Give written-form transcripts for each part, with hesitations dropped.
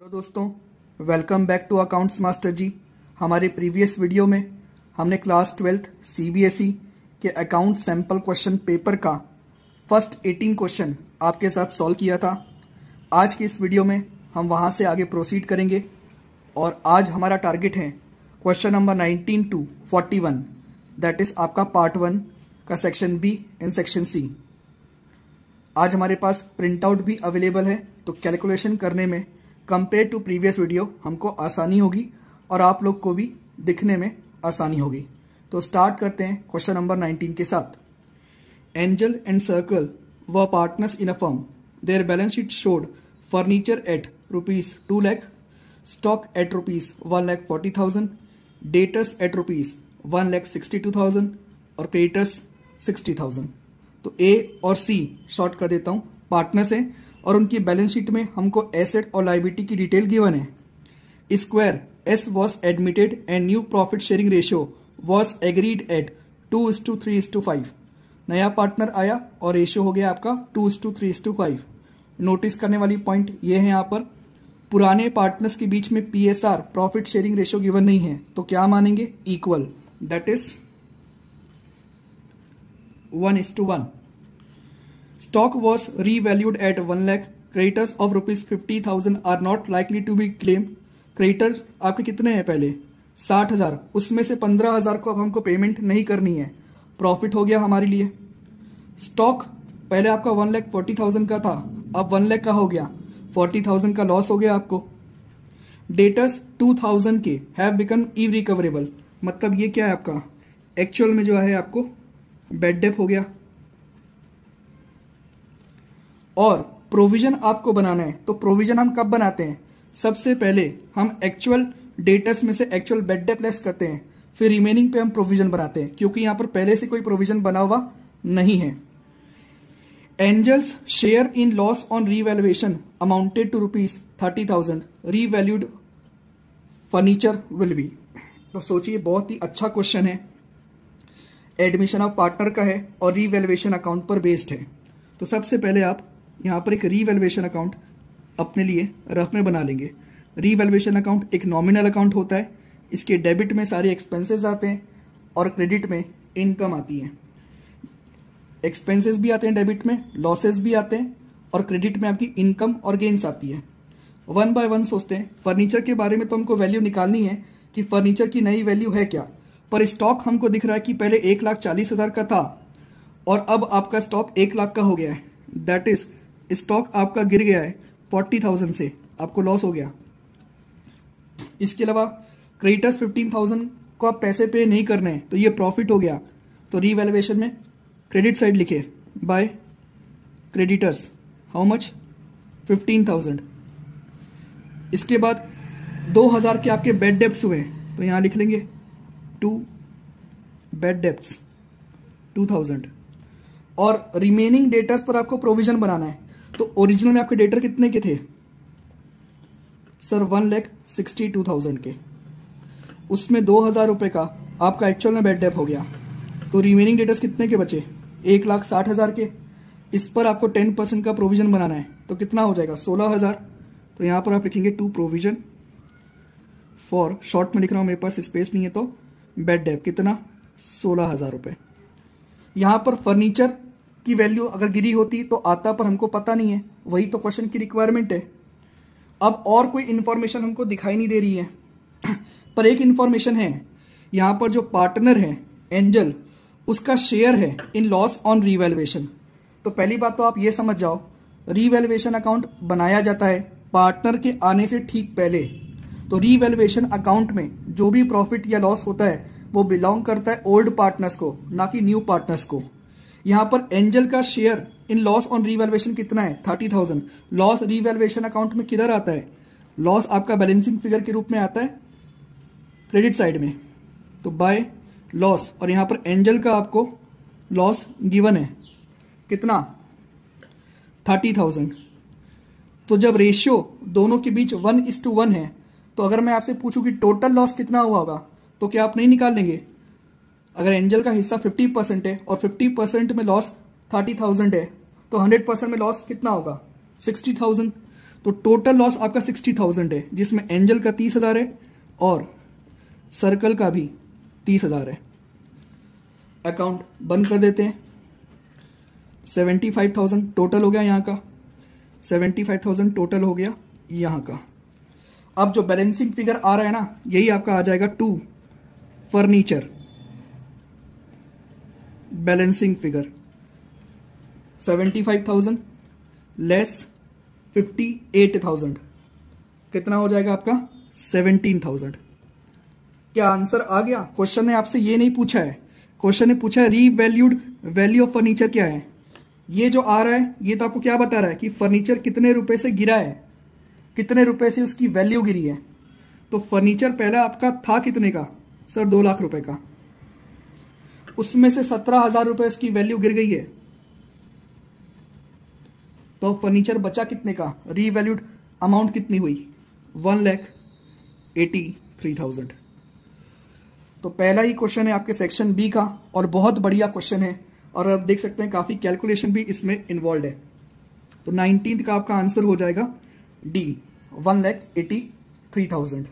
Hello दोस्तों, welcome back to accounts master ji. हमारे previous video में हमने क्लास 12th सीबीएसई के अकाउंट सैंपल क्वेश्चन पेपर का फर्स्ट 18 क्वेश्चन आपके साथ सॉल्व किया था। आज की इस वीडियो में हम वहां से आगे प्रोसीड करेंगे और आज हमारा टारगेट है question number 19 to 41, that is आपका पार्ट 1 का section B and section C. आज हमारे पास प्रिंट आउट भी अवेलेबल है, तो कैलकुलेशन करने में कंपेयर टू प्रीवियस वीडियो हमको आसानी होगी और आप लोग को भी दिखने में आसानी होगी। तो स्टार्ट करते हैं क्वेश्चन नंबर 19 के साथ। Angel and circle were partners in a firm, their balance sheet showed furniture at ₹2 lakh, stock at ₹1,40,000, debtors at ₹1,62,000 और क्रेडिटर्स 60,000। तो ए और सी शॉर्ट कर देता हूं, पार्टनर्स हैं और उनकी बैलेंस शीट में हमको एसेट और लायबिलिटी की डिटेल गिवन है। Square S was admitted and new profit sharing ratio was agreed at 2:3:5। नया पार्टनर आया और रेशियो हो गया आपका 2:3:5। नोटिस करने वाली पॉइंट ये है, यहाँ पर पुराने पार्टनर्स के बीच में PSR profit sharing ratio given नहीं है, तो क्या मानेंगे? Equal, that is 1:1। Stock was revalued at 1 lakh. Creditors of ₹50,000 are not likely to be claimed. Creditor आपके कितने हैं? पहले 60,000, उसमें से 15,000 को अब हमको पेमेंट नहीं करनी है। प्रॉफिट हो गया हमारे लिए। स्टॉक पहले आपका 1,40,000 का था, अब 1 लाख का हो गया, 40,000 का लॉस हो गया आपको। डेटर्स 2,000 के हैव बिकम इरिकवरेबल, मतलब ये क्या है आपका एक्चुअल में जो है आपको बैड डेट हो गया। और प्रोविजन आपको बनाना है, तो प्रोविजन हम कब बनाते हैं? सबसे पहले हम एक्चुअल डेटर्स में से एक्चुअल बेड डेट लेस करते हैं, फिर रिमेनिंग पे हम प्रोविजन बनाते हैं, क्योंकि यहां पर पहले से कोई प्रोविजन बना हुआ नहीं है। Angel's share in loss on revaluation amounted to ₹30,000, revalued furniture will be. तो सोचिए, बहुत ही अच्छा क्वेश्चन है, एडमिशन ऑफ पार्टनर का है और रीवैल्यूएशन अकाउंट पर बेस्ड है। तो सबसे पहले आप यहां पर एक रीवैल्यूएशन अकाउंट अपने लिए रफ में बना लेंगे। रीवैल्यूएशन अकाउंट एक नॉमिनल अकाउंट होता है, इसके डेबिट में सारे एक्सपेंसेस आते हैं और क्रेडिट में इनकम आती है। एक्सपेंसेस भी आते हैं डेबिट में, लॉसेस भी आते हैं और क्रेडिट में आपकी इनकम और गेन्स आती है। 1 by 1 सोचते हैं। फर्नीचर के बारे में तो हमको वैल्यू निकालनी है कि फर्नीचर की नई वैल्यू है क्या, पर स्टॉक हमको दिख रहा है कि पहले 1,40,000 का था और अब आपका स्टॉक 1 लाख का हो गया है। दैट इज स्टॉक आपका गिर गया है 40,000 से, आपको लॉस हो गया। इसके अलावा क्रेडिटर्स 15,000 को आप पैसे पे नहीं करने हैं, तो ये प्रॉफिट हो गया। तो रीवैल्यूएशन में क्रेडिट साइड लिखे बाय क्रेडिटर्स, हाउ मच? 15,000। इसके बाद 2,000 के आपके बेड डेब्ट्स हुए, तो यहां लिख लेंगे 2 बेड डेब्ट्स 2,000। और रिमेनिंग डेटर्स पर आपको प्रोविजन बनाना है। तो ओरिजिनल में आपके डेटर कितने के थे सर? 1,62,000 के, उसमें 2,000 रुपए का आपका एक्चुअल में बैड डेट हो गया। तो रिमेनिंग डेटर्स कितने के बचे? 1,60,000 के। इस पर आपको 10% का प्रोविजन बनाना है, तो कितना हो जाएगा? 16,000। तो यहां पर आप लिखेंगे टू प्रोविजन फॉर, शॉर्ट में लिख रहा हूं, मेरे पास स्पेस नहीं है, तो बैड डेट कितना? 16,000 रुपए। यहां पर फर्नीचर की वैल्यू अगर गिरी होती तो आता, पर हमको पता नहीं है, वही तो क्वेश्चन की रिक्वायरमेंट है। अब और कोई इंफॉर्मेशन हमको दिखाई नहीं दे रही है, पर एक इंफॉर्मेशन है, यहां पर जो पार्टनर है एंजल, उसका शेयर है इन लॉस ऑन रीवैल्यूएशन। तो पहली बात तो आप ये समझ जाओ, रीवैल्यूएशन अकाउंट बनाया जाता है पार्टनर के आने से ठीक पहले। तो रीवैल्यूएशन अकाउंट में जो भी प्रॉफिट या लॉस होता है वो बिलोंग करता है ओल्ड पार्टनर्स को, ना कि न्यू पार्टनर्स को। यहां पर एंजल का share in loss on revaluation कितना है? 30,000। लॉस रीवैल्यूएशन अकाउंट में किधर आता है? लॉस आपका बैलेंसिंग फिगर के रूप में आता है क्रेडिट साइड में, तो बाय लॉस। और यहां पर एंजल का आपको लॉस गिवन है कितना? 30,000। तो जब रेशियो दोनों के बीच 1:1 है, तो अगर मैं आपसे पूछूं कि टोटल लॉस कितना हुआ होगा, तो क्या आप नहीं निकाल लेंगे? अगर एंजल का हिस्सा 50% है और 50% में लॉस 30,000 है, तो 100% में लॉस कितना होगा? 60,000। तो टोटल लॉस आपका 60,000 है, जिसमें एंजल का 30,000 है और सर्कल का भी 30,000 है। अकाउंट बंद कर देते हैं। 75,000 टोटल हो गया यहाँ का, 75,000 टोटल हो गया यहाँ का। अब जो बैलेंसिंग फिगर आ रहा है ना, यही आपका आ जाएगा to furniture balancing figure. 75,000 less 58,000 कितना हो जाएगा आपका? 17,000। क्या आंसर आ गया? क्वेश्चन ने आपसे ये नहीं पूछा है, क्वेश्चन ने पूछा है रीवैल्यूड वैल्यू ऑफ फर्नीचर क्या है। ये जो आ रहा है ये तो आपको क्या बता रहा है कि फर्नीचर कितने रुपए से गिरा है, कितने रुपए से उसकी वैल्यू गिरी है। तो फर्नीचर पहला आपका था कितने का सर? 2 लाख रुपए का, उसमें से 17,000 रुपए उसकी वैल्यू गिर गई है, तो फर्नीचर बचा कितने का? रीवैल्यूड अमाउंट कितनी हुई? 1,83,000। तो पहला ही क्वेश्चन है आपके सेक्शन बी का और बहुत बढ़िया क्वेश्चन है और आप देख सकते हैं काफी कैलकुलेशन भी इसमें इन्वॉल्व है। तो 19th का आपका आंसर हो जाएगा डी 1,83,000।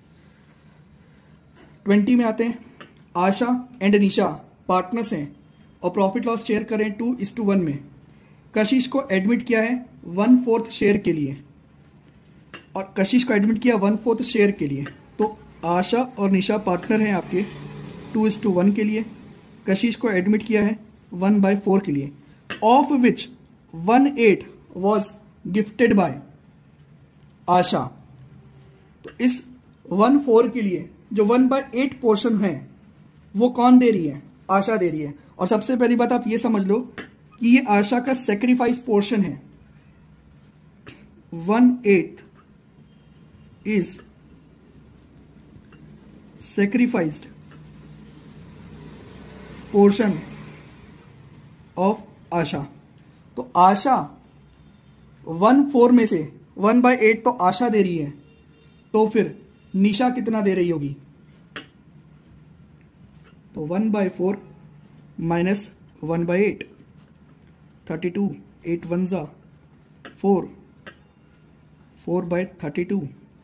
20 में आते हैं। आशा एंड निशा पार्टनर्स हैं और प्रॉफिट लॉस शेयर करें 2:1 में। कशिश को एडमिट किया है 1/4 शेयर के लिए और कशिश को एडमिट किया 1/4 शेयर के लिए। तो आशा और निशा पार्टनर हैं आपके 2:1 के लिए। कशिश को एडमिट किया है 1/4 के लिए, of which 1/8 was gifted by Asha. तो इस 1/4 के लिए जो 1/8 पोर्शन है वो कौन दे रही है? आशा दे रही है। और सबसे पहली बात आप ये समझ लो कि ये आशा का सेक्रीफाइस पोर्शन है। 1/8 is sacrificed portion of Asha. तो आशा 1/4 में से 1/8 तो आशा दे रही है, तो फिर निशा कितना दे रही होगी? तो 1/4 माइनस 1/8 32, 8 1 जा 4, 4/32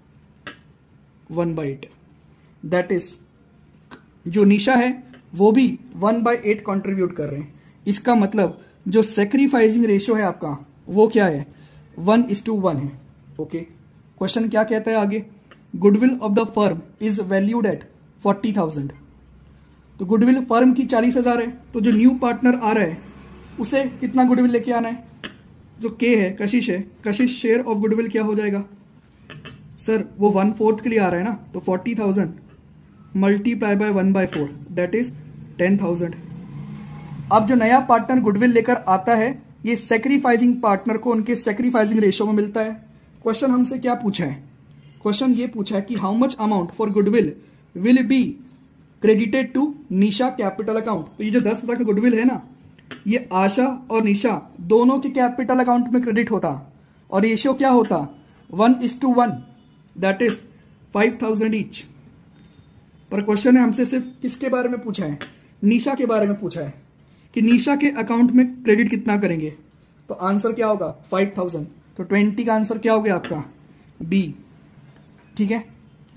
1/8। दैट इज जो निशा है वो भी 1/8 कंट्रीब्यूट कर रहे हैं। इसका मतलब जो सेक्रीफाइसिंग रेशियो है आपका वो क्या है? 1:1 है। ओके, क्वेश्चन क्या कहता है आगे? Goodwill of the firm is valued at 40,000। तो गुडविल फर्म की 40,000 है, तो जो न्यू पार्टनर आ रहा है उसे कितना गुडविल लेके आना है? जो के है, कशिश है, कशिश शेयर ऑफ गुडविल क्या हो जाएगा सर? वो 1/4 के लिए आ रहा है ना, तो 40,000 मल्टीप्लाई बाय 1/4 दैट इज 10,000। अब जो नया पार्टनर गुडविल लेकर आता है ये सेक्रीफाइसिंग पार्टनर को उनके सेक्रीफाइसिंग रेशियो में मिलता है। क्वेश्चन हमसे क्या पूछा है? क्वेश्चन ये पूछा है कि how much amount for goodwill will be credited to Nisha capital account. तो ये जो 10,000 का गुडविल है ना, ये आशा और निशा दोनों के कैपिटल अकाउंट में क्रेडिट होता और रेशियो क्या होता? 1:1 दैट इज 5,000 ईच। पर क्वेश्चन ने हमसे सिर्फ किसके बारे में पूछा है? निशा के बारे में पूछा है कि निशा के अकाउंट में क्रेडिट कितना करेंगे। तो आंसर क्या होगा? 5,000। तो 20 का आंसर क्या हो गया आपका? बी। ठीक है,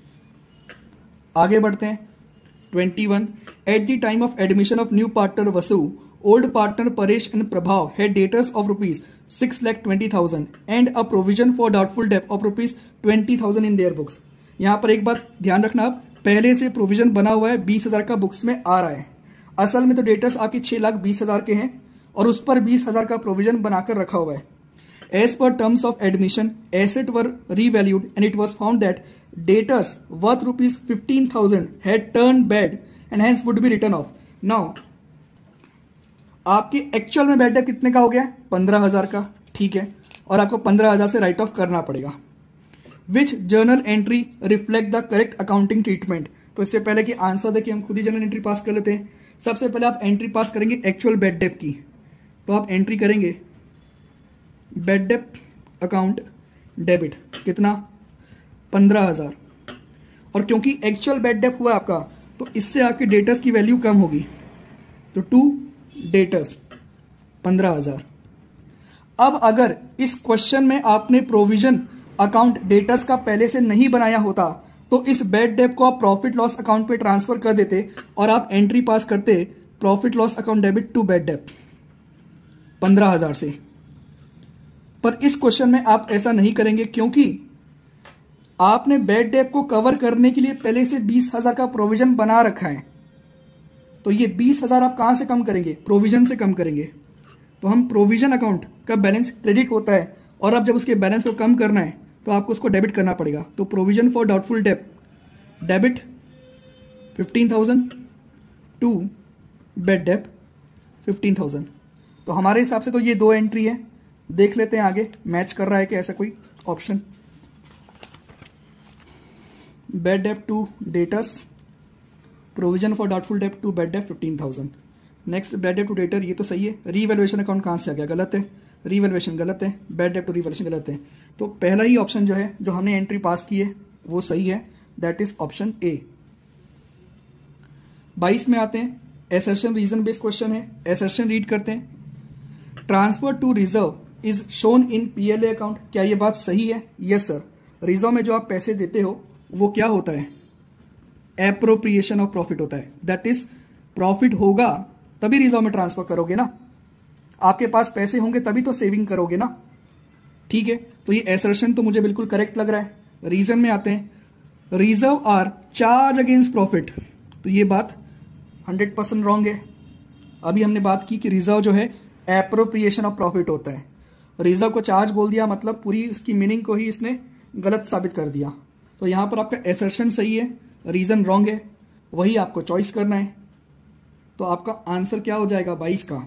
आगे बढ़ते हैं। 21 at the time of admission of new partner Vasu, old partner Paresh and Prabhav had debtors of ₹6,20,000 and a provision for doubtful debt of ₹20,000 in their books. यहां पर एक बात ध्यान रखना, आप पहले से प्रोविजन बना हुआ है 20,000 का बुक्स में आ रहा है। असल में तो डेटर्स आपके 6,20,000 के हैं और उस पर 20,000 का प्रोविजन बनाकर रखा हुआ है। As per terms of admission, assets were revalued and it was found that debtors worth ₹15,000 had turned bad and hence would be written off. Now, आपकी एक्चुअल में बैड डेट कितने का हो गया? 15,000 का। ठीक है, और आपको 15,000 से राइट ऑफ करना पड़ेगा। Which journal entry reflect the correct accounting treatment? तो इससे पहले कि आंसर देखिए हम खुद ही जर्नल एंट्री पास कर लेते हैं। सबसे पहले आप एंट्री पास करेंगे एक्चुअल बैड डेट की। तो आप एंट्री करेंगे बैड डेट अकाउंट डेबिट कितना? 15,000। और क्योंकि एक्चुअल बैड डेट हुआ आपका तो इससे आपके डेटर्स की वैल्यू कम होगी, तो 2 डेटर्स 15,000। अब अगर इस क्वेश्चन में आपने प्रोविजन अकाउंट डेटर्स का पहले से नहीं बनाया होता तो इस बैड डेट को आप प्रॉफिट लॉस अकाउंट पे ट्रांसफर कर देते और आप एंट्री पास करते profit loss account debit to bad debt 15,000 से। पर इस क्वेश्चन में आप ऐसा नहीं करेंगे क्योंकि आपने बैड डेट को कवर करने के लिए पहले से 20,000 का प्रोविजन बना रखा है। तो ये 20,000 आप कहां से कम करेंगे? प्रोविजन से कम करेंगे। तो हम प्रोविजन अकाउंट का बैलेंस क्रेडिट होता है और अब जब उसके बैलेंस को कम करना है तो आपको उसको डेबिट करना पड़ेगा। तो provision for doubtful debt debit 15,000 to bad debt 15,000। तो हमारे हिसाब से तो ये दो एंट्री है। देख लेते हैं आगे मैच कर रहा है कि ऐसा कोई option. Bad debt to debtors, provision for doubtful debt to bad debt 15,000। Next bad debt to debtor, ये तो सही है। रीवैल्यूएशन अकाउंट कहां से आ गया? गलत है। रीवैल्यूएशन गलत है। बैड डेट टू रीवैल्यूएशन गलत है। तो पहला ही ऑप्शन जो है जो हमने एंट्री पास की है वो सही है, दैट इज ऑप्शन ए। 22 में आते हैं। एसर्शन रीजन बेस्ड क्वेश्चन है। एसर्शन रीड करते हैं। Transfer to reserve is shown in PLA account. क्या ये बात सही है? Yes sir. रिजर्व में जो आप पैसे देते हो वो क्या होता है? एप्रोप्रिएशन ऑफ प्रॉफिट होता है। दैट इज प्रॉफिट होगा तभी रिजर्व में ट्रांसफर करोगे ना। आपके पास पैसे होंगे तभी तो सेविंग करोगे ना। ठीक है, तो ये एसर्शन तो मुझे बिल्कुल करेक्ट लग रहा है। रीजन में आते हैं। Reserve are charge against profit, तो ये बात 100% रॉन्ग है। अभी हमने बात की कि रिजर्व जो है एप्रोप्रिएशन ऑफ प्रॉफिट होता है। रिजर्व को चार्ज बोल दिया मतलब पूरी उसकी मीनिंग को ही इसने गलत साबित कर दिया। तो यहां पर आपका एसर्शन सही है, रीजन रॉन्ग है, वही आपको चॉइस करना है। तो आपका आंसर क्या हो जाएगा 22 का?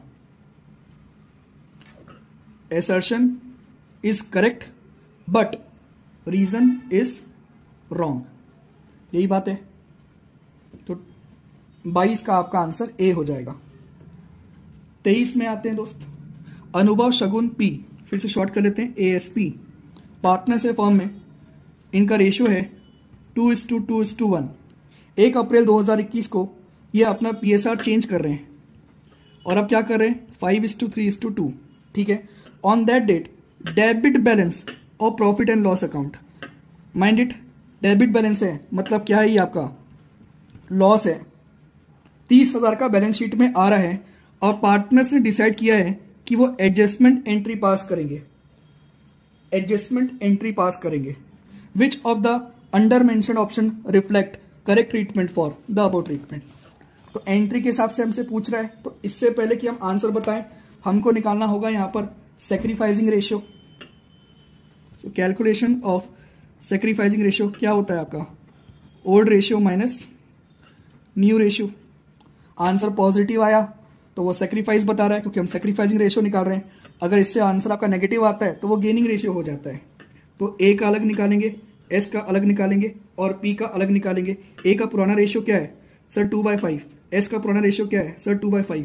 Assertion is correct but reason is wrong, यही बात है। तो 22 का आपका आंसर ए हो जाएगा। 23 में आते हैं दोस्त। अनुभव शगुन पी, फिर से शॉर्ट कर लेते हैं, ASP पार्टनर्स है फर्म में। इनका रेशियो है 2:2:1। 1 अप्रैल 2021 को ये अपना PSR चेंज कर रहे हैं और अब क्या कर रहे हैं? 5:3:2। ठीक है। On that date debit balance और profit and loss account. Mind it, debit balance है मतलब क्या है? ये आपका लॉस है। 30,000 का बैलेंस शीट में आ रहा है और पार्टनर्स ने डिसाइड किया है कि वो एडजस्टमेंट एंट्री पास करेंगे। एडजस्टमेंट एंट्री पास करेंगे। Which of the under mentioned option reflect correct treatment for the above treatment. तो एंट्री के हिसाब से हमसे पूछ रहा है, तो इससे पहले कि हम आंसर बताएं हमको निकालना होगा यहां पर sacrificing ratio. So calculation of sacrificing ratio क्या होता है आपका? Old ratio minus new ratio. Answer positive आया तो वो सैक्रिफाइस बता रहा है क्योंकि हम सैक्रिफाइसिंग रेशियो निकाल रहे हैं। अगर इससे आंसर आपका नेगेटिव आता है तो वो गेनिंग रेशियो हो जाता है। तो ए का अलग निकालेंगे, एस का अलग निकालेंगे और पी का अलग निकालेंगे। ए का पुराना रेशियो क्या है सर? 2/5। एस का पुराना रेशियो क्या है सर? 2/5।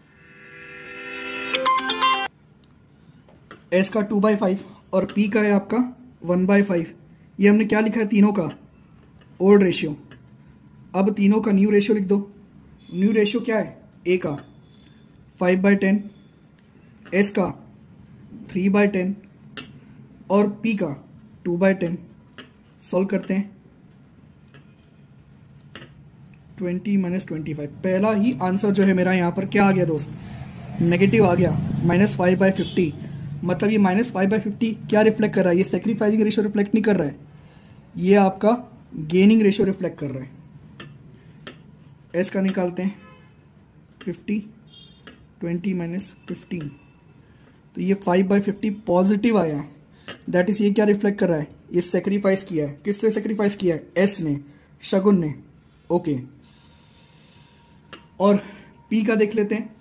एस का 2/5 और पी का है आपका 1/5। ये हमने क्या लिखा है? तीनों का ओल्ड रेशियो। अब तीनों का न्यू रेशियो लिख दो। न्यू रेशियो क्या है? ए का 5/10, एस का 3/10 और पी का 2/10। सॉल्व करते हैं। 20 - 25। पहला ही आंसर जो है मेरा यहां पर क्या आ गया दोस्त? नेगेटिव आ गया, -5/50। मतलब ये -5/50 क्या रिफ्लेक्ट कर रहा है? ये सैक्रिफाइसिंग रेशियो रिफ्लेक्ट नहीं कर रहा है, ये आपका गेनिंग रेशियो रिफ्लेक्ट कर रहा है। एस का निकालते हैं 50, 20 - 15। तो ये 5/50 पॉजिटिव आया है। दैट इज ये क्या रिफ्लेक्ट कर रहा है? ये सेक्रीफाइस किया है। किससे सेक्रीफाइस किया है? एस ने, शगुन ने। ओके, और पी का देख लेते हैं।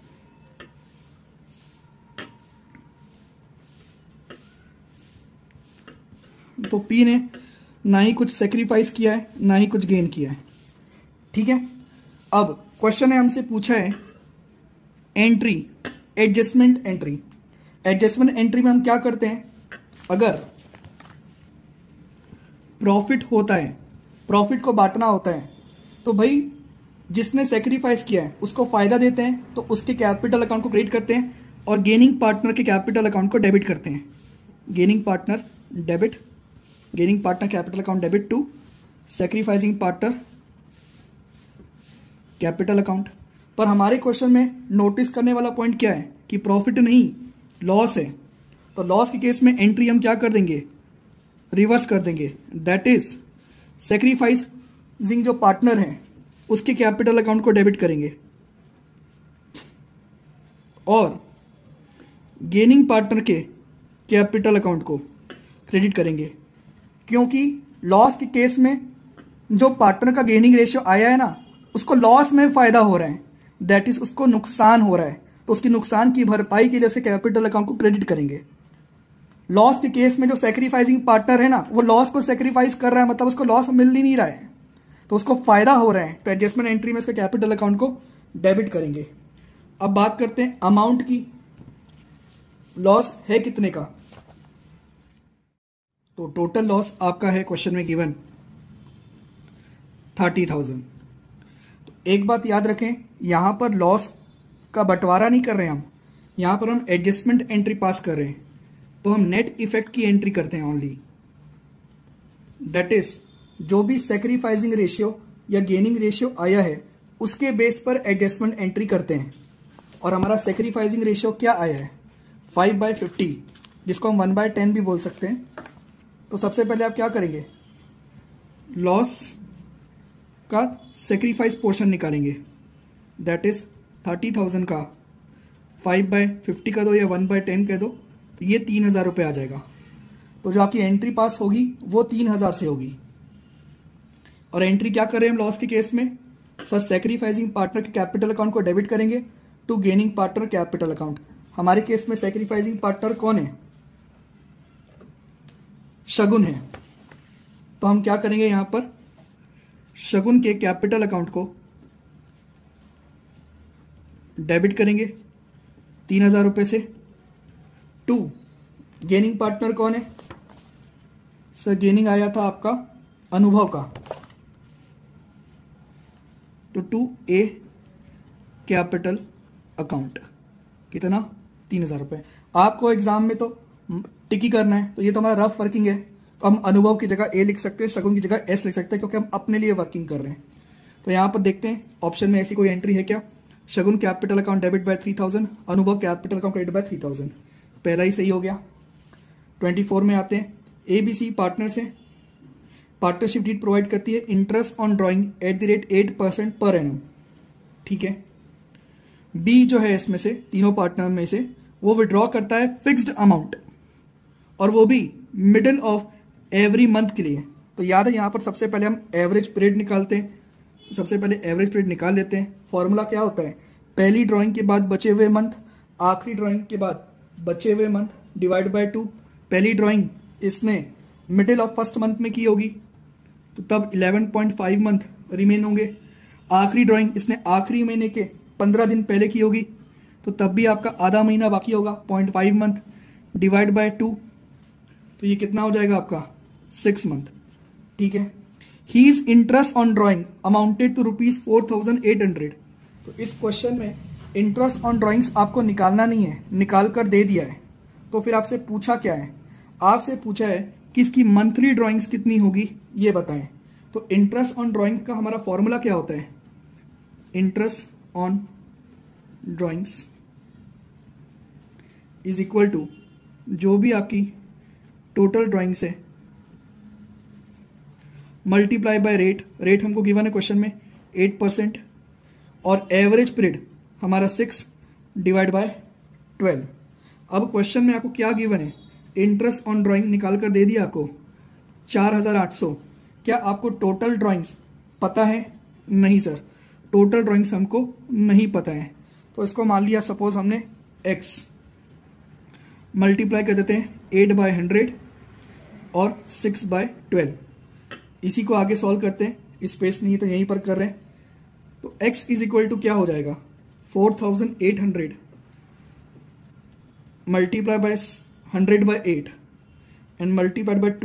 तो पी ने ना ही कुछ सेक्रीफाइस किया है ना ही कुछ गेन किया है। ठीक है, अब क्वेश्चन है हमसे पूछा है entry, adjustment entry. Adjustment entry में हम क्या करते हैं? अगर प्रॉफिट होता है, प्रॉफिट को बांटना होता है, तो भाई जिसने सेक्रीफाइस किया है उसको फायदा देते हैं, तो उसके कैपिटल अकाउंट को क्रेडिट करते हैं और गेनिंग पार्टनर के कैपिटल अकाउंट को डेबिट करते हैं। Gaining partner debit gaining partner capital account debit to sacrificing partner capital account. पर हमारे क्वेश्चन में नोटिस करने वाला पॉइंट क्या है कि प्रॉफिट नहीं लॉस है, तो लॉस के केस में एंट्री हम क्या कर देंगे, रिवर्स कर देंगे। दैट इज सैक्रिफाइसिंग जो पार्टनर है उसके कैपिटल अकाउंट को डेबिट करेंगे और गेनिंग पार्टनर के कैपिटल अकाउंट को क्रेडिट करेंगे, क्योंकि लॉस के केस में जो पार्टनर का गेनिंग रेशियो आया है ना, उसको लॉस में फायदा हो रहा है, दैट इज उसको नुकसान हो रहा है, तो उसकी नुकसान की भरपाई के लिए उसे कैपिटल अकाउंट को क्रेडिट करेंगे। लॉस के केस में जो सैक्रिफाइसिंग पार्टनर है ना, वो लॉस को सैक्रिफाइस कर रहा है, मतलब उसको लॉस मिल ही नहीं रहा है, तो उसको फायदा हो रहा है, तो एडजस्टमेंट एंट्री में उसके कैपिटल अकाउंट को डेबिट करेंगे। अब बात करते हैं अमाउंट की, लॉस है कितने का, तो टोटल लॉस आपका है क्वेश्चन में गिवन 30,000। तो एक बात याद रखें, यहां पर लॉस का बंटवारा नहीं कर रहे हैं हम, यहां पर हम एडजस्टमेंट एंट्री पास कर रहे हैं, तो हम नेट इफेक्ट की एंट्री करते हैं ओनली। दैट इज जो भी सैक्रिफाइसिंग रेशियो या गेनिंग रेशियो आया है उसके बेस पर एडजस्टमेंट एंट्री करते हैं, और हमारा सैक्रिफाइसिंग रेशियो क्या आया है 5/50, जिसको हम 1/10 भी बोल सकते हैं। तो सबसे पहले आप क्या करेंगे, लॉस का सैक्रिफाइस पोर्शन निकालेंगे, दैट इज 30,000 का 5/50 का दो या 1/10 कह दो, तो ये 3,000 रुपये आ जाएगा। तो जो आपकी एंट्री पास होगी वो 3,000 से होगी। और एंट्री क्या कर रहे हैं हम लॉस के केस में, सर सैक्रिफाइसिंग पार्टनर के कैपिटल अकाउंट को डेबिट करेंगे to gaining partner capital account. हमारे केस में सैक्रिफाइसिंग पार्टनर कौन है, शगुन है, तो हम क्या करेंगे यहां पर शगुन के कैपिटल अकाउंट को डेबिट करेंगे 3,000 रुपए से टू गेनिंग पार्टनर कौन है, सर गेनिंग आया था आपका अनुभव का, तो टू ए कैपिटल अकाउंट कितना 3,000 रुपए। आपको एग्जाम में तो टिकी करना है, तो ये तो हमारा रफ वर्किंग है, तो हम अनुभव की जगह ए लिख सकते हैं, शगुन की जगह एस लिख सकते हैं, क्योंकि हम अपने लिए वर्किंग कर रहे हैं। तो यहां पर देखते हैं ऑप्शन में ऐसी कोई एंट्री है क्या, Shagun capital account debit by 3,000, Anubhav capital account credit by 3,000, पहला ही सही हो गया। 24 में आते हैं, एबीसी पार्टनर्स है, पार्टनरशिप डीड प्रोवाइड करती है interest on drawing @ 8% per annum, ठीक है। बी जो है इसमें से तीनों पार्टनर में से वो विड्रॉ करता है फिक्स्ड अमाउंट, और वो भी मिडिल ऑफ एवरी मंथ के लिए। तो याद है यहां पर सबसे पहले हम एवरेज पीरियड निकालते हैं, सबसे पहले एवरेज पीरियड निकाल लेते हैं। फॉर्मूला क्या होता है, पहली ड्राइंग के बाद बचे हुए मंथ, आखिरी ड्राइंग के बाद बचे हुए मंथ डिवाइड बाय 2। पहली ड्राइंग इसने मिडिल ऑफ फर्स्ट मंथ में की होगी, तो तब 11.5 मंथ रिमेन होंगे। आखिरी ड्राइंग इसने आखिरी महीने के 15 दिन पहले की होगी, तो तब भी आपका आधा महीना बाकी होगा, 0.5 मंथ डिवाइड बाय 2, तो ये कितना हो जाएगा आपका 6 मंथ, ठीक है। His interest on drawing amounted to ₹4,800। तो इस क्वेश्चन में इंटरेस्ट ऑन ड्राइंग्स आपको निकालना नहीं है, निकाल कर दे दिया है। तो फिर आपसे पूछा क्या है, आपसे पूछा है कि इसकी मंथली ड्राइंग्स कितनी होगी ये बताएं। तो इंटरेस्ट ऑन ड्राइंग का हमारा फॉर्मूला क्या होता है, interest on drawings is equal to जो भी आपकी टोटल ड्राइंग्स है मल्टीप्लाई बाय रेट हमको गिवन है क्वेश्चन में 8%, और एवरेज पीरियड हमारा 6 डिवाइड बाय 12। अब क्वेश्चन में आपको क्या गिवन है, इंटरेस्ट ऑन ड्राइंग निकाल कर दे दिया आपको 4,800। क्या आपको टोटल ड्राइंग्स पता है, नहीं सर टोटल ड्राइंग्स हमको नहीं पता है। तो इसको मान लिया सपोज हमने x मल्टीप्लाई कर देते हैं 8/100 और 6/12। इसी को आगे सॉल्व करते हैं, स्पेस नहीं है तो यहीं पर कर रहे हैं। तो x इज इक्वल टू क्या हो जाएगा 4,800 multiply by 100/8 and multiplied by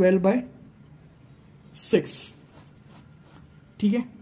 12/6, ठीक है।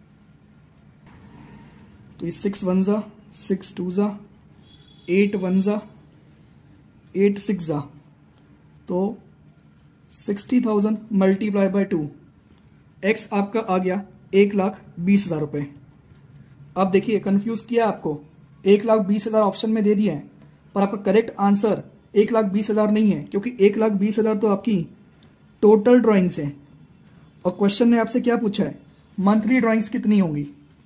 तो ये 6 1 जा 6 2 जा 8 1 जा 8 6 जा, तो 60,000 मल्टीप्लाई बाय 2, एक्स आपका आ गया 1,20,000 रुपए। अब देखिए कंफ्यूज किया आपको, 1,20,000 ऑप्शन में दे दिया है, पर आपका करेक्ट आंसर 1,20,000 नहीं है, क्योंकि 1,20,000 तो आपकी टोटल ड्राइंग्स है। और क्वेश्चन ने आपसे क्या पूछा है, मंथली ड्राइंग्स कितनी होंगी।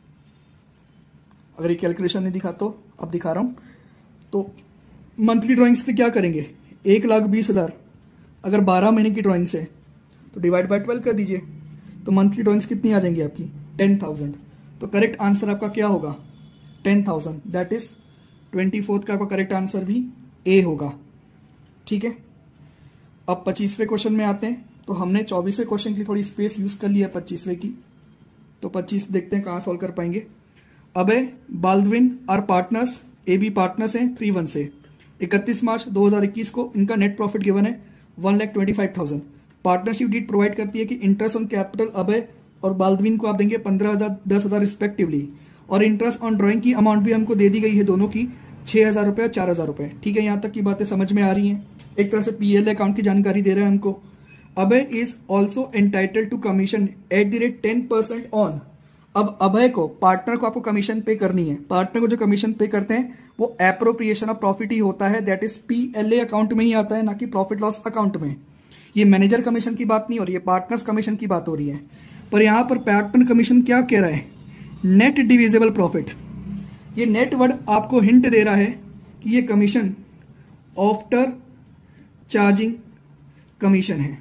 अगर ये कैलकुलेशन नहीं दिखा तो अब दिखा रहा हूं। तो मंथली ड्राइंग्स के क्या करेंगे, 1,20,000 अगर 12 महीने की ड्राइंग्स है तो डिवाइड बाय 12 कर दीजिए, तो मंथली ड्राइंग्स कितनी आ जाएंगी आपकी 10,000। तो करेक्ट आंसर आपका क्या होगा 10,000, दैट इज 24th का आपका करेक्ट आंसर भी ए होगा। ठीक है, अब 25वें क्वेश्चन में आते हैं। तो हमने 24वें क्वेश्चन के लिए थोड़ी स्पेस यूज कर लिया 25वें की, तो 25 देखते हैं कहाँ सॉल्व कर पाएंगे। Abhay Baldwin are partners, A B partners हैं 3-1 से। 31 मार्च 2021 को इनका नेट प्रॉफिट गिवन है 1,25,000। पार्टनरशिप डीड प्रोवाइड करती है कि इंटरेस्ट ऑन कैपिटल अभय और बाल्डविन को आप देंगे 15,000 10,000 रिस्पेक्टिवली, और इंटरेस्ट ऑन ड्राइंग की अमाउंट भी हमको दे दी गई है दोनों की 6,000 रुपए और 4,000 रुपए। ठीक है, यहां तक की बातें समझ में आ रही हैं। एक तरह से पीएल अकाउंट की जानकारी दे रहे हैं हमको। Abhay is also entitled to commission at the rate 10% on. अब अभय को, पार्टनर को आपको कमीशन पे करनी है। पार्टनर को जो कमीशन पे करते हैं वो एप्रोप्रिएशन ऑफ प्रॉफिट ही होता है, दैट इज पीएलए अकाउंट में ही आता है, ना कि प्रॉफिट लॉस अकाउंट में। ये मैनेजर कमीशन की बात नहीं हो रही है, पार्टनर्स कमीशन की बात हो रही है। पर यहां पर पार्टनर कमीशन क्या कह रहा है, नेट डिविजिबल प्रॉफिट। ये नेट वर्ड आपको हिंट दे रहा है कि ये कमीशन आफ्टर चार्जिंग कमीशन है।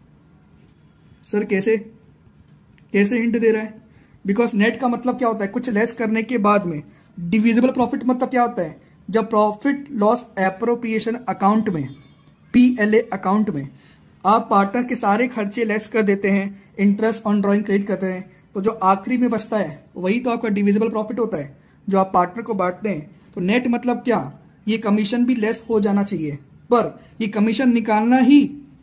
सर कैसे हिंट दे रहा है, बिकॉज नेट का मतलब क्या होता है, कुछ लेस करने के बाद में। डिविजिबल प्रॉफिट मतलब क्या होता है, जब प्रॉफिट लॉस एप्रोप्रिएशन अकाउंट में, पीएलए अकाउंट में आप पार्टनर के सारे खर्चे लेस कर देते हैं, इंटरेस्ट ऑन ड्राइंग क्रेडिट करते हैं, तो जो आखिरी में बचता है वही तो आपका डिविजिबल प्रॉफिट होता है जो आप पार्टनर को बांटते हैं। तो नेट मतलब क्या, ये कमीशन भी लेस हो जाना चाहिए, पर ये कमीशन निकालना ही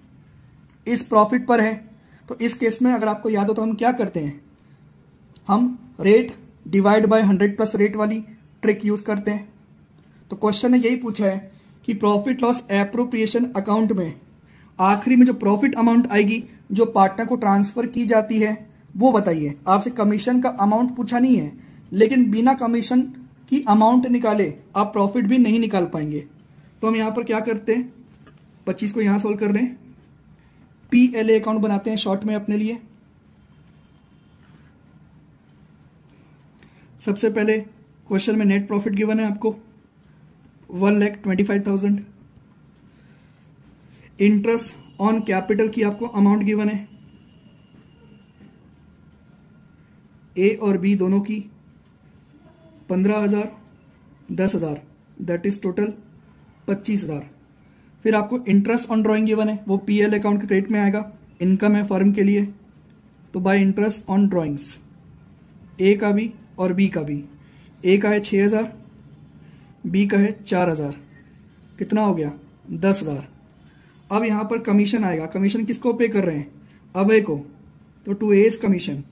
इस प्रॉफिट पर है। तो इस केस में अगर आपको याद हो तो हम क्या करते हैं, हम rate divide by 100 plus rate वाली ट्रिक यूज करते हैं। तो क्वेश्चन ने यही पूछा है कि प्रॉफिट लॉस एप्रोप्रिएशन अकाउंट में आखिरी में जो प्रॉफिट अमाउंट आएगी जो पार्टनर को ट्रांसफर की जाती है वो बताइए। आपसे कमीशन का अमाउंट पूछा नहीं है, लेकिन बिना कमीशन की अमाउंट निकाले आप प्रॉफिट भी नहीं निकाल पाएंगे। तो हम यहां पर क्या करते हैं, 25 को यहां सोल्व कर रहे हैं, पीएलए अकाउंट बनाते हैं शॉर्ट में अपने लिए। सबसे पहले क्वेश्चन में नेट प्रॉफिट गिवन है आपको 1,25,000। इंटरेस्ट ऑन कैपिटल की आपको अमाउंट गिवन है, ए और बी दोनों की 15,000 10,000, दैट इज टोटल 25,000। फिर आपको इंटरेस्ट ऑन ड्राइंग गिवन है, वो पीएल अकाउंट के क्रेडिट में आएगा, इनकम है फर्म के लिए, तो by interest on drawings A का भी और बी का भी। ए का है 6,000, बी का है 4,000, कितना हो गया 10,000। अब यहां पर कमीशन आएगा, कमीशन किसको पे कर रहे हैं, अभय को, तो टू एज कमीशन।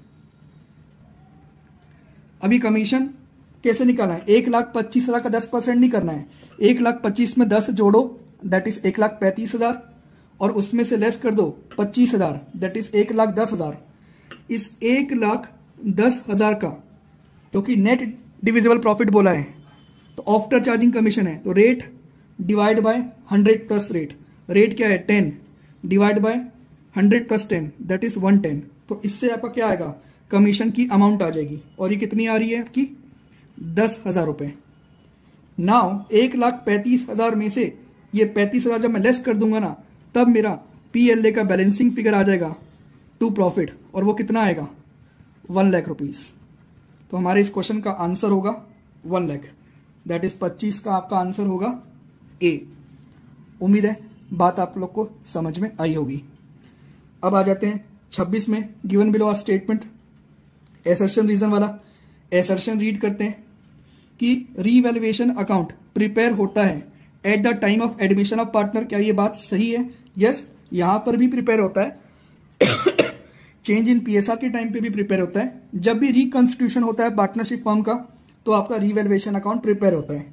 अभी कमीशन कैसे निकालना है, 1,25,000 का 10% नहीं करना है, 1,25,000 में 10 जोड़ो दैट इज 1,35,000, और उसमें से लेस कर दो 25,000 दैट इज 1,10,000। इस 1,10,000 का क्योंकि नेट डिविजिबल प्रॉफिट बोला है तो आफ्टर चार्जिंग कमीशन है, तो rate divide by 100 plus rate, rate क्या है 10 divide by 100 plus 10 that is 110। तो इससे आपका क्या आएगा, कमीशन की अमाउंट आ जाएगी, और ये कितनी आ रही है आपकी 10,000 रुपए। नाउ 1,35,000 में से ये 35,000 जब मैं लेस कर दूंगा ना, तब मेरा पीएलए का बैलेंसिंग फिगर आ जाएगा टू प्रॉफिट, और वो कितना आएगा 1 लाख रुपीज। तो हमारे इस क्वेश्चन का आंसर होगा 1 लाख, दैट इज 25 का आपका आंसर होगा ए। उम्मीद है बात आप लोग को समझ में आई होगी। अब आ जाते हैं 26 में, given below are statement assertion reason वाला। एसर्शन रीड करते हैं कि रीवैल्यूएशन अकाउंट प्रिपेयर होता है at the time of admission of partner. क्या ये बात सही है? यस, यहां पर भी प्रिपेयर होता है चेंज इन पीएसआर के टाइम पे भी प्रिपेयर होता है। जब भी रिकंस्टिट्यूशन होता है पार्टनरशिप फर्म का तो आपका रीवैल्यूएशन अकाउंट प्रिपेयर होता है।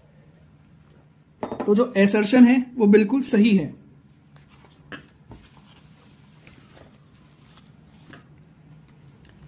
तो जो एसर्शन है वो बिल्कुल सही है।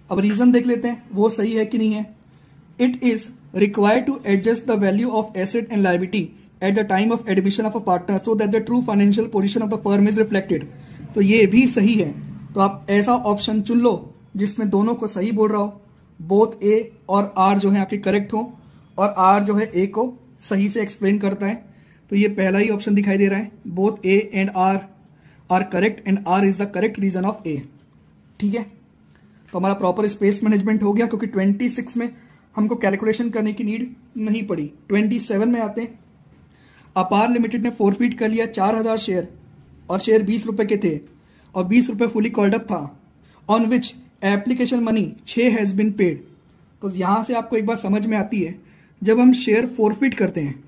अब रीजन देख लेते हैं वो सही है कि नहीं है। It is required to adjust the value of asset and liability at the time of admission of a partner so that the true financial position of the firm is reflected. तो ये भी सही है। तो आप ऐसा ऑप्शन चुन लो जिसमें दोनों को सही बोल रहा हो, बोथ ए और आर जो है आपके करेक्ट हो और आर जो है ए को सही से एक्सप्लेन करता है। तो ये पहला ही ऑप्शन दिखाई दे रहा है, both A and R correct and R is the correct reason of A. ठीक है, तो हमारा प्रॉपर स्पेस मैनेजमेंट हो गया क्योंकि 26 में हमको कैलकुलेशन करने की नीड नहीं पड़ी। 27 में आते हैं। अपार लिमिटेड ने फोरफीट कर लिया 4000 शेयर और शेयर 20 रुपए के थे और 20 रुपए फुली कॉल्ड अप था, on which application money 6 has been paid. तो यहां से आपको एक बात समझ में आती है, जब हम शेयर फोरफीट करते हैं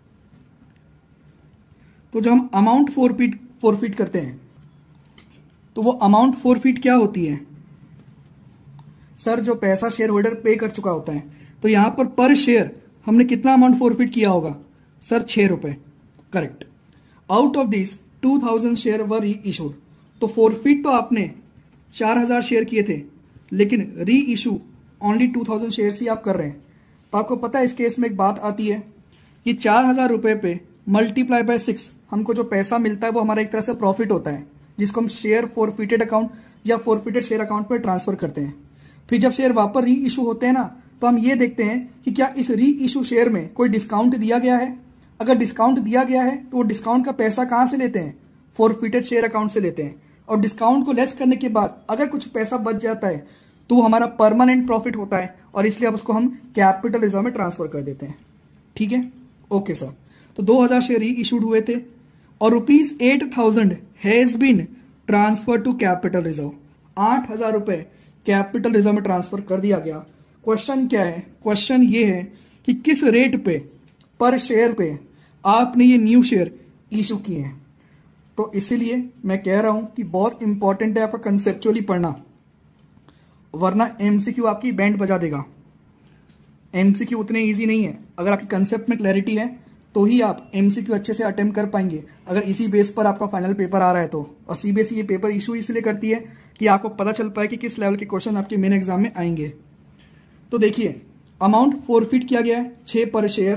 तो जो हम अमाउंट फोरफीट करते हैं तो वो अमाउंट फोरफीट क्या होती है सर, जो पैसा शेयर होल्डर पे कर चुका होता है। तो यहां पर शेयर हमने कितना अमाउंट फोरफीट किया होगा सर, 6 रुपए। Correct. Out of this 2000 share were reissued. तो फोरफीट तो आपने 4000 शेयर किए थे लेकिन री इशू ओनली 2000 शेयर ही आप कर रहे हैं। तो आपको पता है इस केस में एक बात आती है कि 4000 रुपए पे मल्टीप्लाई बाय 6 हमको जो पैसा मिलता है वो हमारा एक तरह से प्रॉफिट होता है, जिसको हम शेयर फोरफिटेड अकाउंट या फोरफिटेड शेयर अकाउंट में ट्रांसफर करते हैं। फिर जब शेयर वापस री इशू होते हैं ना, तो हम ये देखते हैं कि क्या इस री इशू शेयर में कोई डिस्काउंट दिया गया है। अगर डिस्काउंट दिया गया है तो वो डिस्काउंट का पैसा कहां से लेते हैं, फोरफिटेड शेयर अकाउंट से लेते हैं। और डिस्काउंट को लेस करने के बाद अगर कुछ पैसा बच जाता है तो वो हमारा परमानेंट प्रॉफिट होता है और इसलिए अब उसको हम कैपिटल रिजर्व में ट्रांसफर कर देते हैं। ठीक है, ओके सर। तो 2000 शेयर री इशूड हुए थे और ₹8000 has been transfer to capital reserve. 8000 रुपए कैपिटल रिजर्व में ट्रांसफर कर दिया गया। क्वेश्चन क्या है, क्वेश्चन ये है कि किस रेट पे पर शेयर पे आपने ये न्यू शेयर इशू किए हैं। तो इसीलिए मैं कह रहा हूं कि बहुत इंपॉर्टेंट है आपका कंसेप्चुअली पढ़ना, वरना एमसीक्यू आपकी बैंड बजा देगा। एमसीक्यू उतने इजी नहीं है। अगर आपकी कंसेप्ट में क्लैरिटी है तो ही आप एमसीक्यू अच्छे से अटेम्प्ट कर पाएंगे, अगर इसी बेस पर आपका फाइनल पेपर आ रहा है तो। और सीबीएसई ये पेपर इशू इसलिए करती है कि आपको पता चल पाए कि किस लेवल के क्वेश्चन आपके मेन एग्जाम में आएंगे। तो देखिए, अमाउंट फोरफिट किया गया है 6 पर शेयर।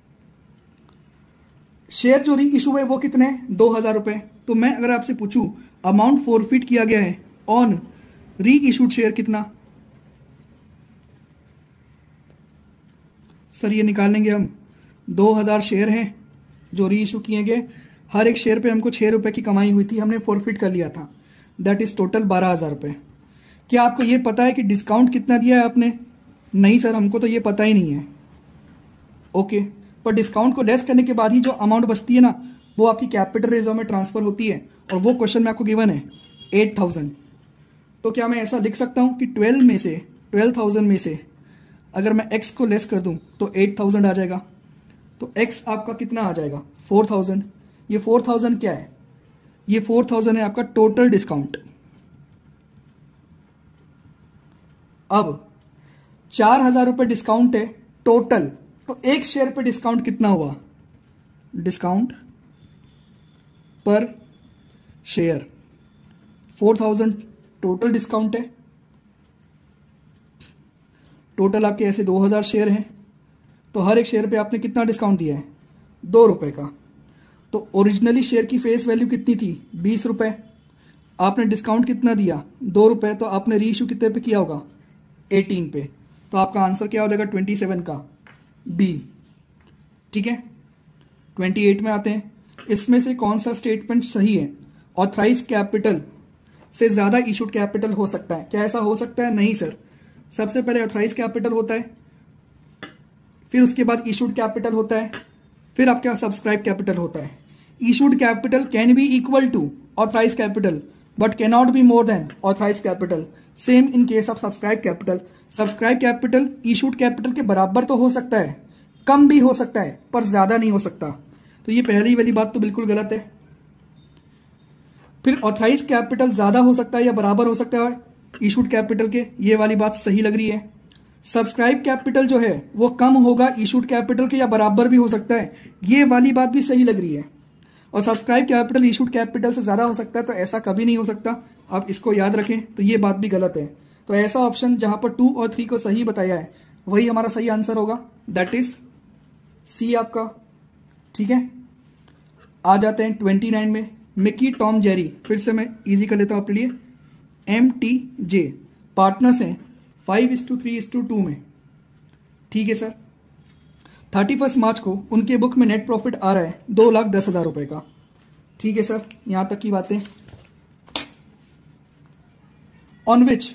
शेयर जो री इशू है वो कितने हैं, 2000 रुपए। तो मैं अगर आपसे पूछूं अमाउंट फोरफिट किया गया है ऑन री इशूड शेयर कितना, सर ये निकाल लेंगे हम। 2000 शेयर हैं जो री इशू किए गए, हर एक शेयर पे हमको 6 रुपए की कमाई हुई थी, हमने फोरफिट कर लिया था, दैट इज टोटल 12000 रुपए। क्या आपको ये पता है कि डिस्काउंट कितना दिया है आपने? नहीं सर, हमको तो ये पता ही नहीं है। ओके, पर डिस्काउंट को लेस करने के बाद ही जो अमाउंट बचती है ना, वो आपकी कैपिटल रिजर्व में ट्रांसफर होती है और वो क्वेश्चन में आपको गिवन है 8000। तो क्या मैं ऐसा लिख सकता हूं कि 12,000 में से अगर मैं x को लेस कर दूं तो 8000 आ जाएगा। तो x आपका कितना आ जाएगा, 4000। ये 4000 क्या है, ये 4000 है आपका टोटल डिस्काउंट। अब 4000 रुपए डिस्काउंट है टोटल, तो एक शेयर पे डिस्काउंट कितना हुआ, डिस्काउंट पर शेयर 4000 टोटल डिस्काउंट है। टोटल आपके ऐसे 2000 शेयर हैं, तो हर एक शेयर पे आपने कितना डिस्काउंट दिया है, 2 रुपए का। तो ओरिजिनली शेयर की फेस वैल्यू कितनी थी, 20 रुपए। आपने डिस्काउंट कितना दिया, 2 रुपए। तो आपने री इशू कितने पे किया होगा, 18 पे। तो आपका आंसर क्या हो जाएगा, 27 का बी। ठीक है, 28 में आते हैं। इसमें से कौन सा स्टेटमेंट सही है, ऑथराइज कैपिटल से ज्यादा इशूड कैपिटल हो सकता है। क्या ऐसा हो सकता है? नहीं सर। सबसे पहले ऑथराइज कैपिटल होता है, फिर उसके बाद इशूड कैपिटल होता है, फिर आपका सब्सक्राइब कैपिटल होता है। Issued capital can be equal to authorise capital but can not be more than authorise capital. Same in case of subscribe capital. Subscribe capital issued capital के बराबर तो हो सकता है, कम भी हो सकता है, पर ज्यादा नहीं हो सकता। तो ये पहली वाली बात तो बिल्कुल गलत है। फिर ऑथराइज कैपिटल ज्यादा हो सकता है या बराबर हो सकता है इशूड कैपिटल के, ये वाली बात सही लग रही है। सब्सक्राइब कैपिटल जो है वो कम होगा इशूड कैपिटल के या बराबर भी हो सकता है, ये वाली बात भी सही लग रही है। और सब्सक्राइब कैपिटल इशूड कैपिटल से ज्यादा हो सकता है, तो ऐसा कभी नहीं हो सकता। आप इसको याद रखें, तो ये बात भी गलत है। तो ऐसा ऑप्शन जहां पर 2 और 3 को सही बताया है वही हमारा सही आंसर होगा, दैट इज सी आपका। ठीक है, आ जाते हैं 29 में, मिकी टॉम जेरी, फिर से मैं इजी कर लेता हूं आपके लिए। MTJ पार्टनर्स हैं 5:3:2 में। ठीक है सर, 31 मार्च को उनके बुक में नेट प्रॉफिट आ रहा है 2,10,000 रुपए का। ठीक है सर, यहां तक की बातें। ऑन विच,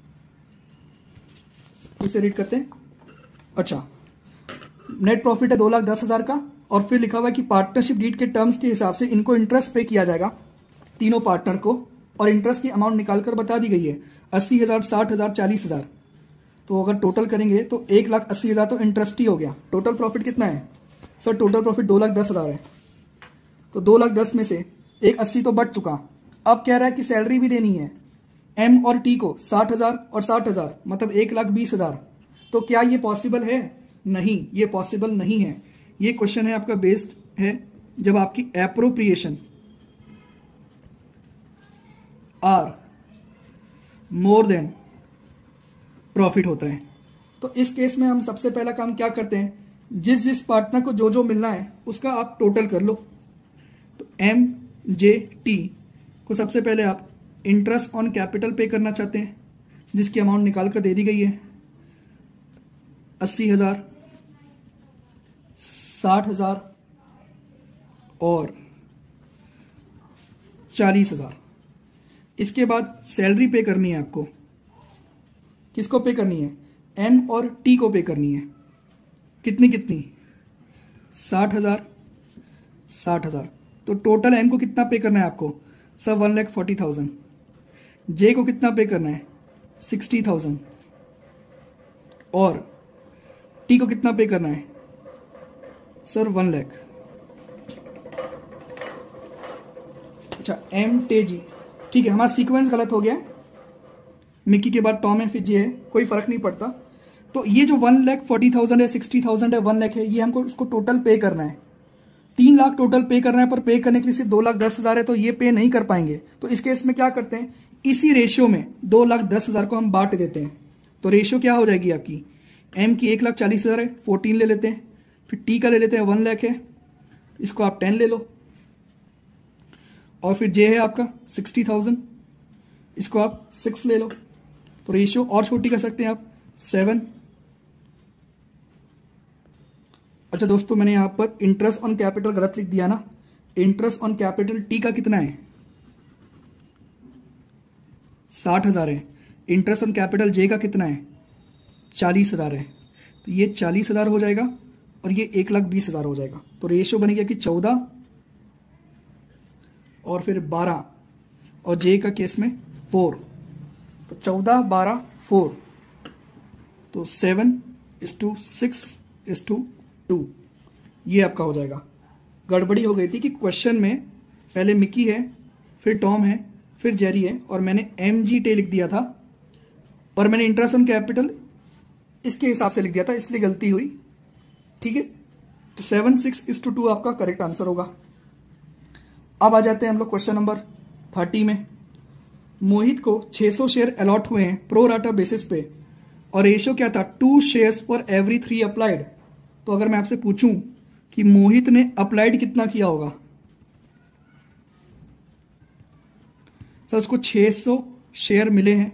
इसे रीड करते हैं। अच्छा, नेट प्रॉफिट है 2,10,000 का, और फिर लिखा हुआ है कि पार्टनरशिप डीड के टर्म्स के हिसाब से इनको इंटरेस्ट पे किया जाएगा तीनों पार्टनर को, और इंटरेस्ट की अमाउंट निकालकर बता दी गई है 80,000, 60,000, 40,000। तो अगर टोटल करेंगे तो 1,80,000 तो इंटरेस्ट ही हो गया। टोटल प्रॉफिट कितना है सर? टोटल प्रॉफिट 2,10,000 है, तो 2,10,000 में से 1,80,000 तो बच चुका। अब कह रहा है कि सैलरी भी देनी है एम और टी को 60,000 और 60,000, मतलब 1,20,000। तो क्या ये पॉसिबल है? नहीं, ये पॉसिबल नहीं है। ये क्वेश्चन है आपका बेस्ड है जब आपकी appropriation are more than profit होता है। तो इस केस में हम सबसे पहला काम क्या करते हैं, जिस जिस पार्टनर को जो जो मिलना है उसका आप टोटल कर लो। तो MJT को सबसे पहले आप इंटरेस्ट ऑन कैपिटल पे करना चाहते हैं, जिसकी अमाउंट निकाल कर दे दी गई है 80,000, 60,000 और 40,000। इसके बाद सैलरी पे करनी है आपको। किसको पे करनी है? एम और टी को पे करनी है। कितनी कितनी? 60,000, 60,000। तो टोटल एम को कितना पे करना है आपको सर? 1,40,000। जे को कितना पे करना है? 60,000। और टी को कितना पे करना है सर? 1 लाख। अच्छा, MTG, ठीक है, हमारा सीक्वेंस गलत हो गया है। मिकी के बाद टॉम है, फिर जे है, कोई फर्क नहीं पड़ता। तो ये जो 1,40,000 है, 60,000 है, 1 लाख है, ये हमको उसको टोटल पे करना है। 3 लाख टोटल पे करना है, पर पे करने के लिए सिर्फ 2,10,000 है, तो ये पे नहीं कर पाएंगे। तो इस केस में क्या करते हैं, इसी रेशियो में 2,10,000 को हम बांट देते हैं। तो रेशियो क्या हो जाएगी आपकी? एम की 1,40,000 है, 14 ले लेते हैं, फिर टी का ले लेते हैं 1 लाख है, इसको आप 10 ले लो, और फिर जे है आपका 60,000, इसको आप 6 ले लो। तो रेशियो और छोटी कर सकते हैं आप 7। अच्छा दोस्तों, मैंने यहां पर इंटरेस्ट ऑन कैपिटल गलत लिख दिया ना। इंटरेस्ट ऑन कैपिटल टी का कितना है? 60,000 है। इंटरेस्ट ऑन कैपिटल जे का कितना है? 40,000 है। तो ये 40,000 हो जाएगा और ये 1,20,000 हो जाएगा। तो रेशियो बनेगा कि 14 और फिर 12, और जे का केस में 4। तो 14, 12, 4, तो 7:6:2 ये आपका हो जाएगा। गड़बड़ी हो गई थी कि क्वेश्चन में पहले मिकी है, फिर टॉम है, फिर जेरी है, और मैंने MGT लिख दिया था, पर मैंने इंटरेस्ट ऑन कैपिटल इसके हिसाब से लिख दिया था, इसलिए गलती हुई। ठीक है, तो 7:6:2 आपका करेक्ट आंसर होगा। अब आ जाते हैं हम लोग क्वेश्चन नंबर 30 में। मोहित को 600 शेयर अलॉट हुए हैं प्रो राटा बेसिस पे, और रेशियो क्या था? 2 शेयर्स फॉर एवरी 3 अप्लाइड। तो अगर मैं आपसे पूछूं कि मोहित ने अप्लाइड कितना किया होगा सर? उसको 600 शेयर मिले हैं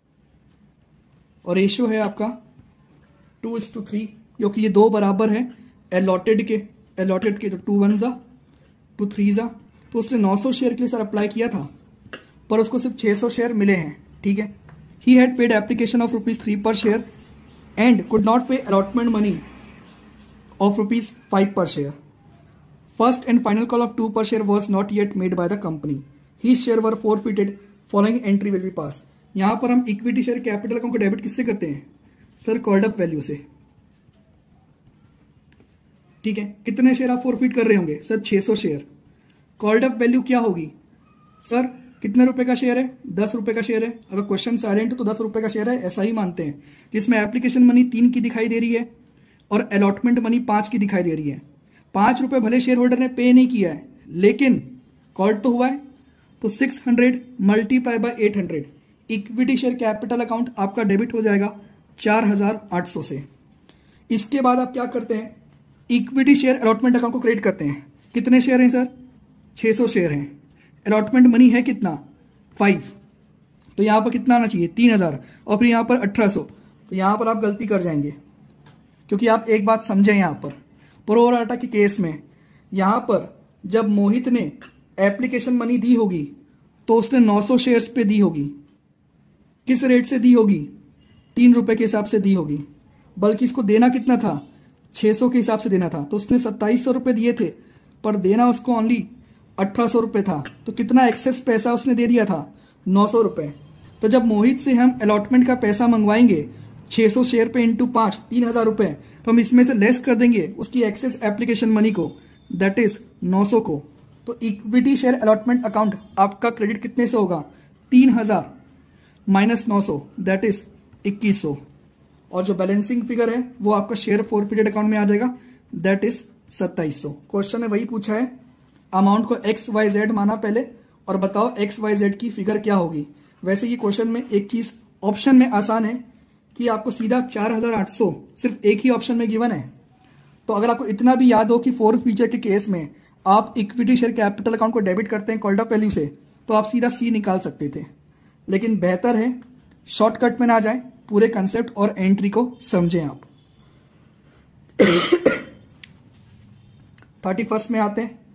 और रेशियो है आपका 2:3, क्योंकि ये 2 बराबर है अलॉटेड के। तो 2 1 जा 2 3 जा, तो उसने 900 शेयर के लिए सर अप्लाई किया था, पर उसको सिर्फ 600 शेयर मिले हैं। ठीक है, he had paid application of ₹3 per share and could not pay allotment money of ₹5 per share. First and final call of 2 per share was not yet made by the company. His share were forfeited. Following entry will be passed. यहां पर हम equity share capital account को debit किससे करते हैं sir? Called up value से। ठीक है, कितने शेयर आप फॉरफिट कर रहे होंगे sir? 600 share. Called up value क्या होगी सर? कितने रुपए का शेयर है? 10 रुपए का शेयर है। अगर क्वेश्चन साइलेंट है तो 10 रुपए का शेयर है, ऐसा ही मानते हैं। जिसमें एप्लीकेशन मनी 3 की दिखाई दे रही है और अलॉटमेंट मनी 5 की दिखाई दे रही है। 5 रुपए भले शेयर होल्डर ने पे नहीं किया है, लेकिन कॉल्ड तो हुआ है। तो 600 multiply by 800, equity share capital account आपका डेबिट हो जाएगा 4800 से। इसके बाद आप क्या करते हैं, इक्विटी शेयर अलॉटमेंट अकाउंट को क्रिएट करते हैं। कितने शेयर हैं सर? 600 शेयर हैं। अलॉटमेंट मनी है कितना? 5। तो यहां पर कितना आना चाहिए? 3000 और फिर यहां पर 1800। तो यहां पर आप गलती कर जाएंगे, क्योंकि आप एक बात समझें, यहां पर प्रो राटा के केस में यहां पर जब मोहित ने एप्लीकेशन मनी दी होगी तो उसने 900 शेयर्स पे दी होगी। किस रेट से दी होगी? 3 रुपए के हिसाब से दी होगी, बल्कि इसको देना कितना था? 600 के हिसाब से देना था। तो उसने 2700 रुपए दिए थे, पर देना उसको ओनली 1800 रुपए था। तो कितना एक्सेस पैसा उसने दे दिया था? 900 रुपए। तो जब मोहित से हम अलॉटमेंट का पैसा मंगवाएंगे 600 शेयर पे इंटू 5, 3000 रुपए, तो हम इसमें से लेस कर देंगे उसकी एक्सेस एप्लीकेशन मनी को, दैट इज 900 को। तो इक्विटी शेयर अलॉटमेंट अकाउंट आपका क्रेडिट कितने से होगा? 3000 माइनस 900, दैट इज 2100। और जो बैलेंसिंग फिगर है वो आपका शेयर फॉरफिटेड अकाउंट में आ जाएगा, दैट इज 2700। क्वेश्चन ने वही पूछा है, अमाउंट को XYZ माना पहले और बताओ XYZ की फिगर क्या होगी। वैसे ये क्वेश्चन में एक चीज ऑप्शन में आसान है कि आपको सीधा 4800 सिर्फ एक ही ऑप्शन में गिवन है। तो अगर आपको इतना भी याद हो कि फोर फ्यूचर के केस में आप इक्विटी शेयर कैपिटल अकाउंट को डेबिट करते हैं कॉल्ड अप वैल्यू से, तो आप सीधा C निकाल सकते थे। लेकिन बेहतर है शॉर्टकट में ना जाए, पूरे कंसेप्ट और एंट्री को समझें आप। 31st में आते हैं।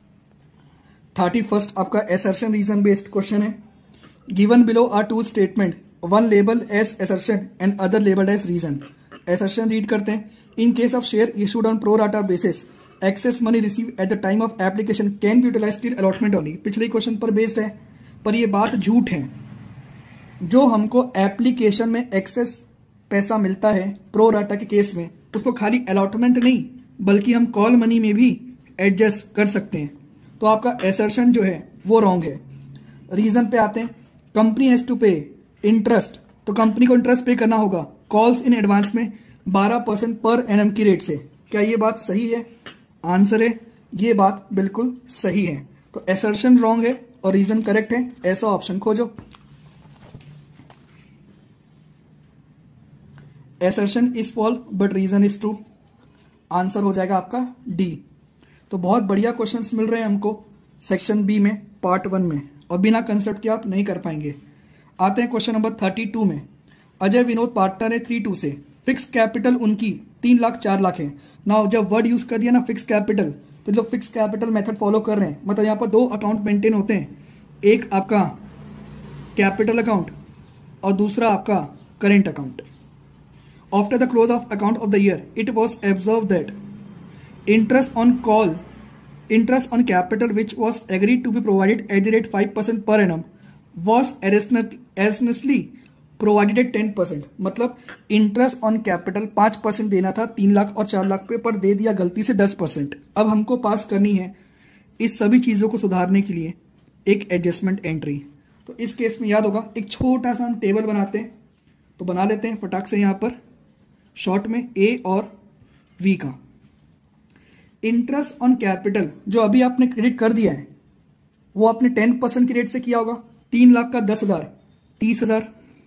31st आपका assertion रीजन बेस्ड क्वेश्चन है। Given below are two statement, one label as assertion and other labelled as reason. assertion read करते हैं, in case of share issued on pro rata basis excess money receive at the time of application can be utilised till allotment only. पिछले question पर based है, पर यह बात झूठ है। जो हमको एप्लीकेशन में एक्सेस पैसा मिलता है प्रो राटा के केस में, उसको खाली अलॉटमेंट नहीं बल्कि हम कॉल मनी में भी एडजस्ट कर सकते हैं। तो आपका असर्शन जो है वो रॉन्ग है। रीजन पे आते हैं, company has to pay interest, तो कंपनी को इंटरेस्ट पे करना होगा कॉल्स इन एडवांस में 12% पर एनम की रेट से। क्या ये बात सही है? आंसर है ये बात बिल्कुल सही है। तो असर्शन रॉन्ग है और रीजन करेक्ट है, ऐसा ऑप्शन खोजो। assertion is false but reason is true, answer हो जाएगा आपका डी। तो बहुत बढ़िया क्वेश्चंस मिल रहे हैं हमको सेक्शन बी में पार्ट 1 में, और बिना कंसेप्ट के आप नहीं कर पाएंगे। आते हैं क्वेश्चन नंबर 32 में। अजय विनोद पार्टनर है 32 से, फिक्स कैपिटल उनकी 3 लाख 4 लाख है। नाउ जब वर्ड यूज कर दिया ना फिक्स कैपिटल, तो लोग फिक्स कैपिटल मेथड फॉलो कर रहे हैं। मतलब यहाँ पर 2 अकाउंट मेंटेन होते हैं, एक आपका कैपिटल अकाउंट और दूसरा आपका current account. After the close of account of the year, it was observed that interest on capital which was agreed to be provided at the rate 5% per annum was erroneously provided at 10%। मतलब interest on capital 5% देना था 3 लाख और 4 लाख पे, पर दे दिया गलती से 10%। अब हमको पास करनी है इस सभी चीजों को सुधारने के लिए एक एडजस्टमेंट एंट्री। तो इस केस में याद होगा एक छोटा सा हम टेबल बनाते हैं, तो बना लेते हैं फटाक से यहां पर शॉर्ट में ए और वी का। इंटरेस्ट ऑन कैपिटल जो अभी आपने क्रेडिट कर दिया है वो आपने 10% की रेट से किया होगा। 3 लाख का 10,000 30,000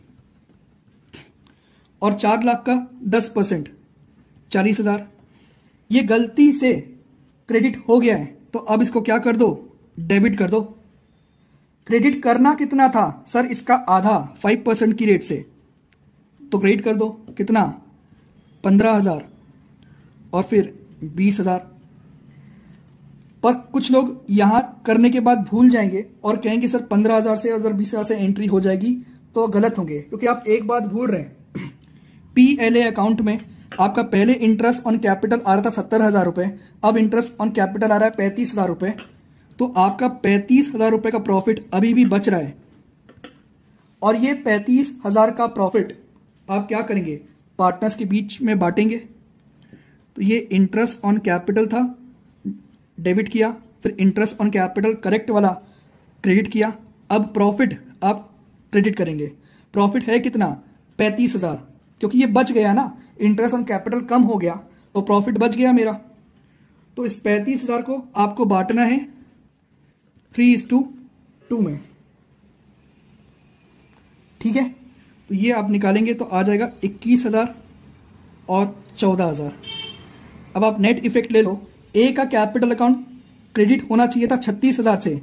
और 4 लाख का 10% 40,000। ये गलती से क्रेडिट हो गया है, तो अब इसको क्या कर दो? डेबिट कर दो। क्रेडिट करना कितना था सर? इसका आधा 5% की रेट से, तो क्रेडिट कर दो कितना? 15,000 और फिर 20,000। पर कुछ लोग यहां करने के बाद भूल जाएंगे और कहेंगे सर 15,000 से अगर 20,000 से एंट्री हो जाएगी तो गलत होंगे, क्योंकि आप एक बात भूल रहे हैं। PLA अकाउंट में आपका पहले इंटरेस्ट ऑन कैपिटल आ रहा था 70,000 रुपए, अब इंटरेस्ट ऑन कैपिटल आ रहा है 35,000 रुपए। तो आपका 35,000 रुपए का प्रॉफिट अभी भी बच रहा है, और ये 35,000 का प्रॉफिट आप क्या करेंगे? पार्टनर्स के बीच में बांटेंगे। तो ये इंटरेस्ट ऑन कैपिटल था, डेबिट किया, फिर इंटरेस्ट ऑन कैपिटल करेक्ट वाला क्रेडिट किया। अब प्रॉफिट आप क्रेडिट करेंगे। प्रॉफिट है कितना? 35,000, क्योंकि ये बच गया ना, इंटरेस्ट ऑन कैपिटल कम हो गया तो प्रॉफिट बच गया मेरा। तो इस 35,000 को आपको बांटना है 3:2 में। ठीक है, तो ये आप निकालेंगे तो आ जाएगा 21,000 और 14,000। अब आप नेट इफेक्ट ले लो, ए का कैपिटल अकाउंट क्रेडिट होना चाहिए था 36,000 से,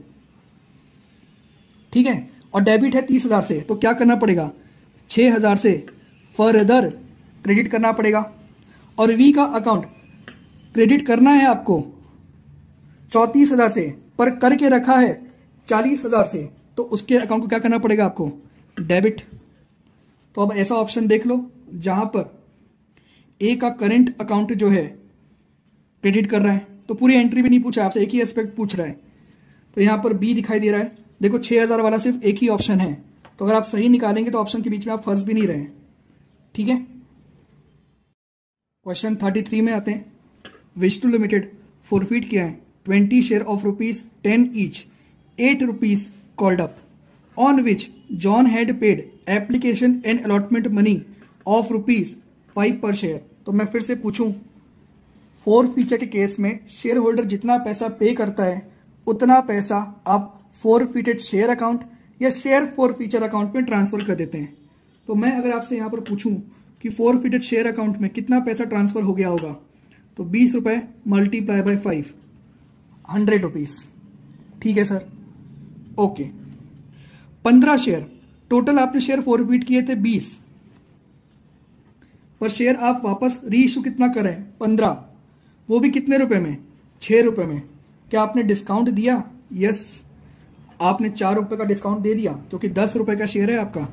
ठीक है, और डेबिट है 30,000 से, तो क्या करना पड़ेगा, 6,000 से फर्दर क्रेडिट करना पड़ेगा। और वी का अकाउंट क्रेडिट करना है आपको 34,000 से, पर करके रखा है 40,000 से, तो उसके अकाउंट को क्या करना पड़ेगा आपको, डेबिट। तो अब ऐसा ऑप्शन देख लो जहां पर ए का करंट अकाउंट जो है क्रेडिट कर रहा है, तो पूरी एंट्री भी नहीं पूछा आपसे, एक ही एस्पेक्ट पूछ रहा है। तो यहां पर बी दिखाई दे रहा है, देखो 6,000 वाला सिर्फ एक ही ऑप्शन है, तो अगर आप सही निकालेंगे तो ऑप्शन के बीच में आप फंस भी नहीं रहे, ठीक है। क्वेश्चन 33 में आते हैं। विष्णु लिमिटेड फॉरफिट किया है 20 share of ₹10 each, 8 rupees called up, on which John had paid application and allotment money of ₹5 per share. तो मैं फिर से पूछूं, फोर फीचर के केस में शेयर होल्डर जितना पैसा पे करता है उतना पैसा आप फॉरफिटेड शेयर अकाउंट या शेयर फॉर फीचर अकाउंट में ट्रांसफर कर देते हैं। तो मैं अगर आपसे यहां पर पूछूं कि फॉरफिटेड शेयर अकाउंट में कितना पैसा ट्रांसफर हो गया होगा, तो 20 रुपए मल्टीप्लाई बाय 5, 100 रुपीज, ठीक है सर, ओके। 15 शेयर टोटल आपने शेयर फॉरफिट किए थे 20, पर शेयर आप वापस री इशू कितना करें 15, वो भी कितने रुपए में, 6 रुपए में। क्या आपने डिस्काउंट दिया, यस, आपने 4 रुपए का डिस्काउंट दे दिया क्योंकि 10 रुपए का शेयर है आपका,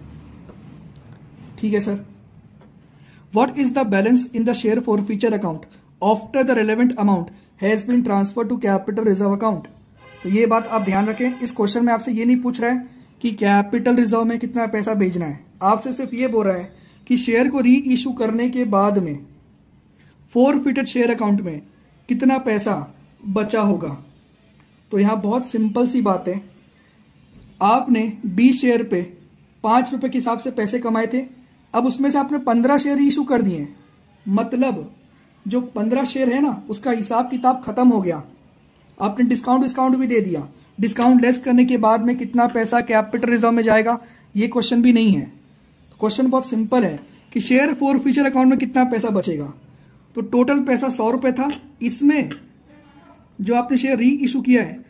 ठीक है sir. What is the balance in the share forfeiture account after the relevant amount has been transfer to capital reserve account. तो ये बात आप ध्यान रखें, इस क्वेश्चन में आपसे ये नहीं पूछ रहा है कि कैपिटल रिजर्व में कितना पैसा भेजना है, आपसे सिर्फ ये बोल रहा है कि शेयर को री इशू करने के बाद में फॉरफिटेड शेयर अकाउंट में कितना पैसा बचा होगा। तो यहां बहुत सिंपल सी बात है, आपने 20 शेयर पे 5 रुपए के हिसाब से पैसे कमाए थे, अब उसमें से आपने 15 शेयर इशू कर दिए, मतलब जो 15 शेयर है ना उसका हिसाब किताब खत्म हो गया, आपने डिस्काउंट भी दे दिया, डिस्काउंट लेस करने के बाद में कितना पैसा कैपिटल रिजर्व में जाएगा, ये क्वेश्चन भी नहीं है। क्वेश्चन बहुत सिंपल है कि शेयर फॉरफिचर अकाउंट में कितना पैसा बचेगा। तो टोटल पैसा 100 रुपए था, इसमें जो आपने शेयर री इशू किया है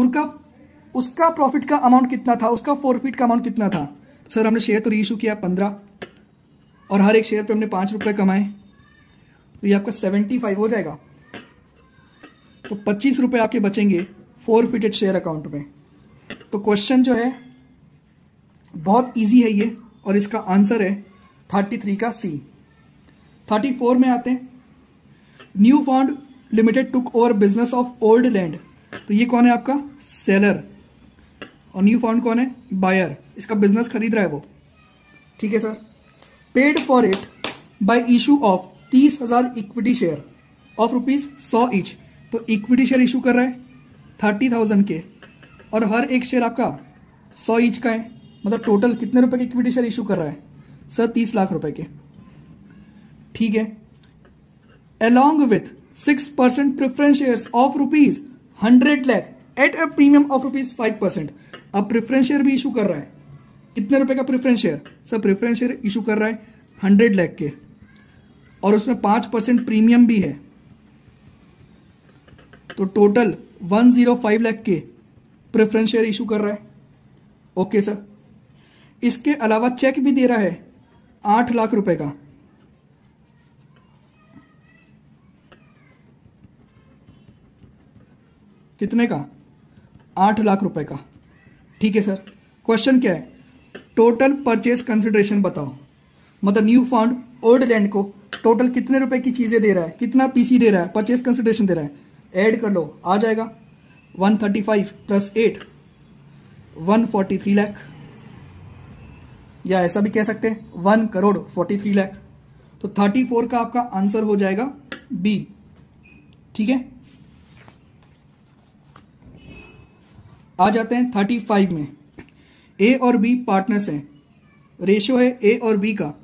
उसका प्रॉफिट का अमाउंट कितना था, उसका फॉरफिट का अमाउंट कितना था। सर हमने शेयर तो री इशू किया 15 और हर एक शेयर पे हमने 5 रुपए कमाए, तो ये आपका 75 हो जाएगा। तो 25 रुपए आपके बचेंगे फॉरफिटेड शेयर अकाउंट में। तो क्वेश्चन जो है बहुत इजी है ये, और इसका आंसर है 33 का सी। 34 में आते हैं। New Found Limited took over business of Old Land. तो ये कौन है आपका, सेलर, और न्यू फाउंड कौन है, बायर, इसका बिजनेस खरीद रहा है वो, ठीक है sir. Paid for it by issue of 30,000 equity share of ₹100 each. तो इक्विटी शेयर इशू कर रहा है 30,000 के, और हर एक शेयर आपका 100 ईच का है, मतलब टोटल कितने रुपए के इक्विटी शेयर इशू कर रहा है सर, 30 लाख रुपए के, ठीक है। Along with 6% preference shares of ₹100 lakh at a premium of ₹5%। अब प्रेफरेंस शेयर भी इशू कर रहा है, कितने रुपए का preference share sir, preference share issue कर रहा है 100 लाख के, और उसमें 5% प्रीमियम भी है, तो टोटल 105 लाख के प्रेफरेंस शेयर इशू कर रहा है, ओके सर। इसके अलावा चेक भी दे रहा है 8 लाख रुपए का, कितने का, 8 लाख रुपए का, ठीक है सर। क्वेश्चन क्या है, टोटल परचेज कंसिडरेशन बताओ, मतलब न्यू फाउंड ओल्ड लैंड को टोटल कितने रुपए की चीजें दे रहा है, कितना पीसी दे रहा है, परचेज कंसिडरेशन दे रहा है, ऐड कर लो आ जाएगा 135 प्लस 8 143 लाख, या ऐसा भी कह सकते हैं 1,43 लाख। तो 34 का आपका आंसर हो जाएगा बी, ठीक है। आ जाते हैं 35 में। ए और बी पार्टनर्स हैं, रेशियो है ए और बी का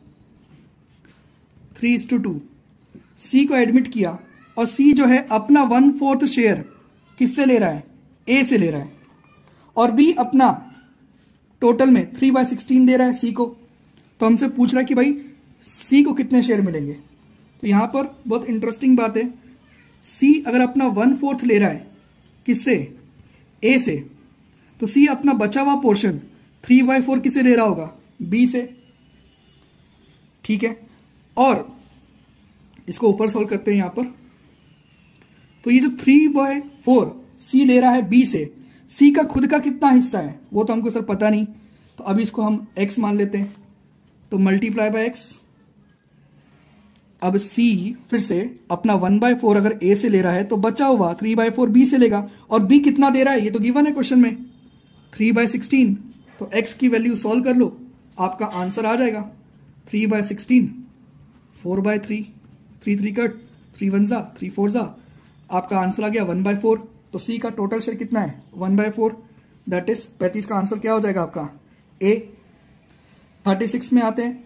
3:2। सी को एडमिट किया और सी जो है अपना 1/4 शेयर किससे ले रहा है, ए से ले रहा है, और बी अपना टोटल में 3/16 दे रहा है सी को, तो हमसे पूछ रहा है कि भाई सी को कितने शेयर मिलेंगे। तो यहां पर बहुत इंटरेस्टिंग बात है, सी अगर अपना 1/4 ले रहा है किससे, ए से, तो सी अपना बचा हुआ पोर्शन 3/4 किसे ले रहा होगा, बी से। ठीक है, और इसको ऊपर सॉल्व करते हैं यहां पर। तो ये जो 3/4 सी ले रहा है बी से, सी का खुद का कितना हिस्सा है वो तो हमको सर पता नहीं, तो अभी इसको हम x मान लेते हैं, तो मल्टीप्लाई बाय x। अब सी फिर से अपना 1/4 अगर a से ले रहा है तो बचा हुआ 3/4 b से लेगा, और b कितना दे रहा है ये तो गिवन है क्वेश्चन में, 3/16। तो x की वैल्यू सॉल्व कर लो, आपका आंसर आ जाएगा 3/16, 4/3, 3 कट, 3 1 जा, 3 4 जा, आपका आंसर आ गया 1/4। तो सी का टोटल शेयर कितना है 1/4, दैट इज 35 का आंसर क्या हो जाएगा आपका ए। 36 में आते हैं,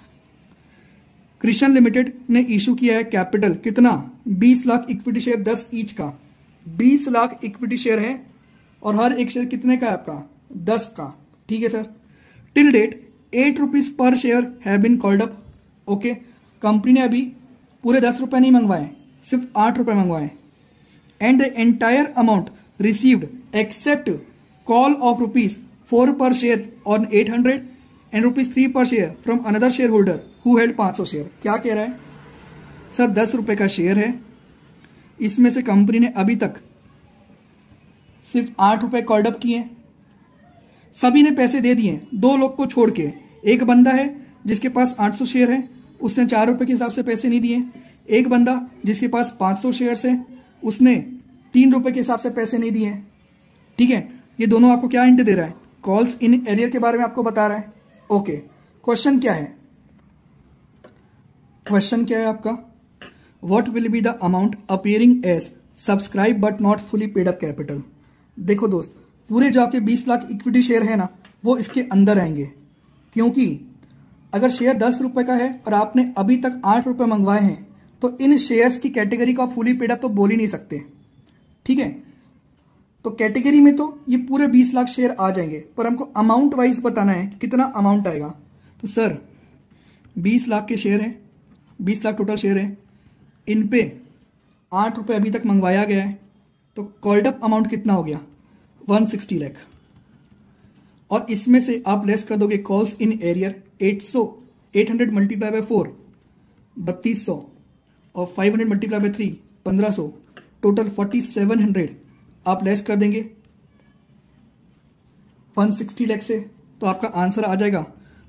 कृष्ण लिमिटेड ने इशू किया है कैपिटल कितना, 20 लाख इक्विटी शेयर 10 ईच का, 20 लाख इक्विटी शेयर है और हर एक शेयर कितने का है आपका 10 का। ठीक है sir, till date 8 rupees per share have been called up. Okay, company ने अभी पूरे 10 रुपए नहीं मंगवाए, सिर्फ 8 रुपए मंगवाए, and the entire amount received except call of ₹4 per share on 800 and ₹3 per share from another shareholder who held 500 share. क्या कह रहा है सर, 10 रुपए का शेयर है, इसमें से कंपनी ने अभी तक सिर्फ 8 रुपए कॉल्ड अप किए, सभी ने पैसे दे दिए, 2 लोग को छोड़ के। एक बंदा है जिसके पास 800 शेयर है, उसने 4 रुपए के हिसाब से पैसे नहीं दिए। एक बंदा जिसके पास 500 शेयर्स है, उसने 3 रुपए के हिसाब से पैसे नहीं दिए। ठीक है, ये दोनों आपको क्या हिंट दे रहा है, कॉल्स इन एरियर के बारे में आपको बता रहा है। ओके, क्वेश्चन क्या है, क्वेश्चन क्या है आपका, what will be the amount appearing as subscribe but not fully paid up capital. देखो दोस्त, पूरे जो आपके 20 लाख इक्विटी शेयर है ना, वो इसके अंदर आएंगे, क्योंकि अगर शेयर 10 रुपए का है और आपने अभी तक 8 रुपए मंगवाए हैं, तो इन शेयर्स की कैटेगरी को आप फुली पेड अप तो बोल ही नहीं सकते। ठीक है, तो कैटेगरी में तो ये पूरे 20 लाख शेयर आ जाएंगे, पर हमको अमाउंट वाइज बताना है कि कितना अमाउंट आएगा। तो सर 20 लाख के शेयर है, 20 लाख टोटल शेयर है, इन पे 8 रुपए अभी तक मंगवाया गया है, तो कॉल्ड अप अमाउंट कितना हो गया 160 लाख, और इसमें से आप लेस कर दोगे calls in arrear 800 multiply by 4 3200 और 500 मल्टीप्लाई बाय 3 1500, टोटल 4700 आप लेस कर देंगे 160 लाख से, तो आपका आंसर आ जाएगा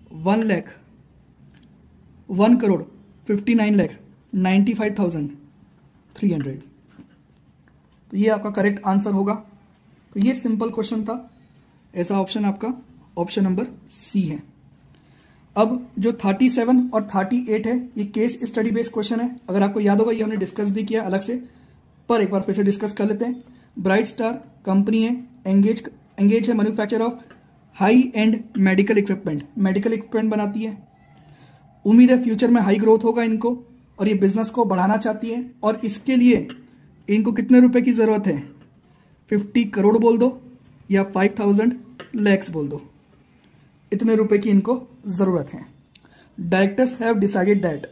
1,59,95,300। तो ये आपका करेक्ट आंसर होगा। तो ये सिंपल क्वेश्चन था, ऐसा ऑप्शन आपका ऑप्शन नंबर सी है। अब जो 37 और 38 है, ये केस स्टडी बेस्ड क्वेश्चन है। अगर आपको याद होगा, ये हमने डिस्कस भी किया अलग से, पर एक बार फिर से डिस्कस कर लेते हैं। ब्राइट स्टार कंपनी है, एंगेज है manufacture of high end medical equipment बनाती है। उम्मीद है फ्यूचर में हाई ग्रोथ होगा इनको, और ये बिजनेस को बढ़ाना चाहती है, और इसके लिए इनको कितने रुपए की जरूरत है, 50 करोड़ बोल दो या 5000 लैक्स बोल दो, इतने रुपए की इनको जरूरत है। डायरेक्टर्स हैव डिसाइडेड दैट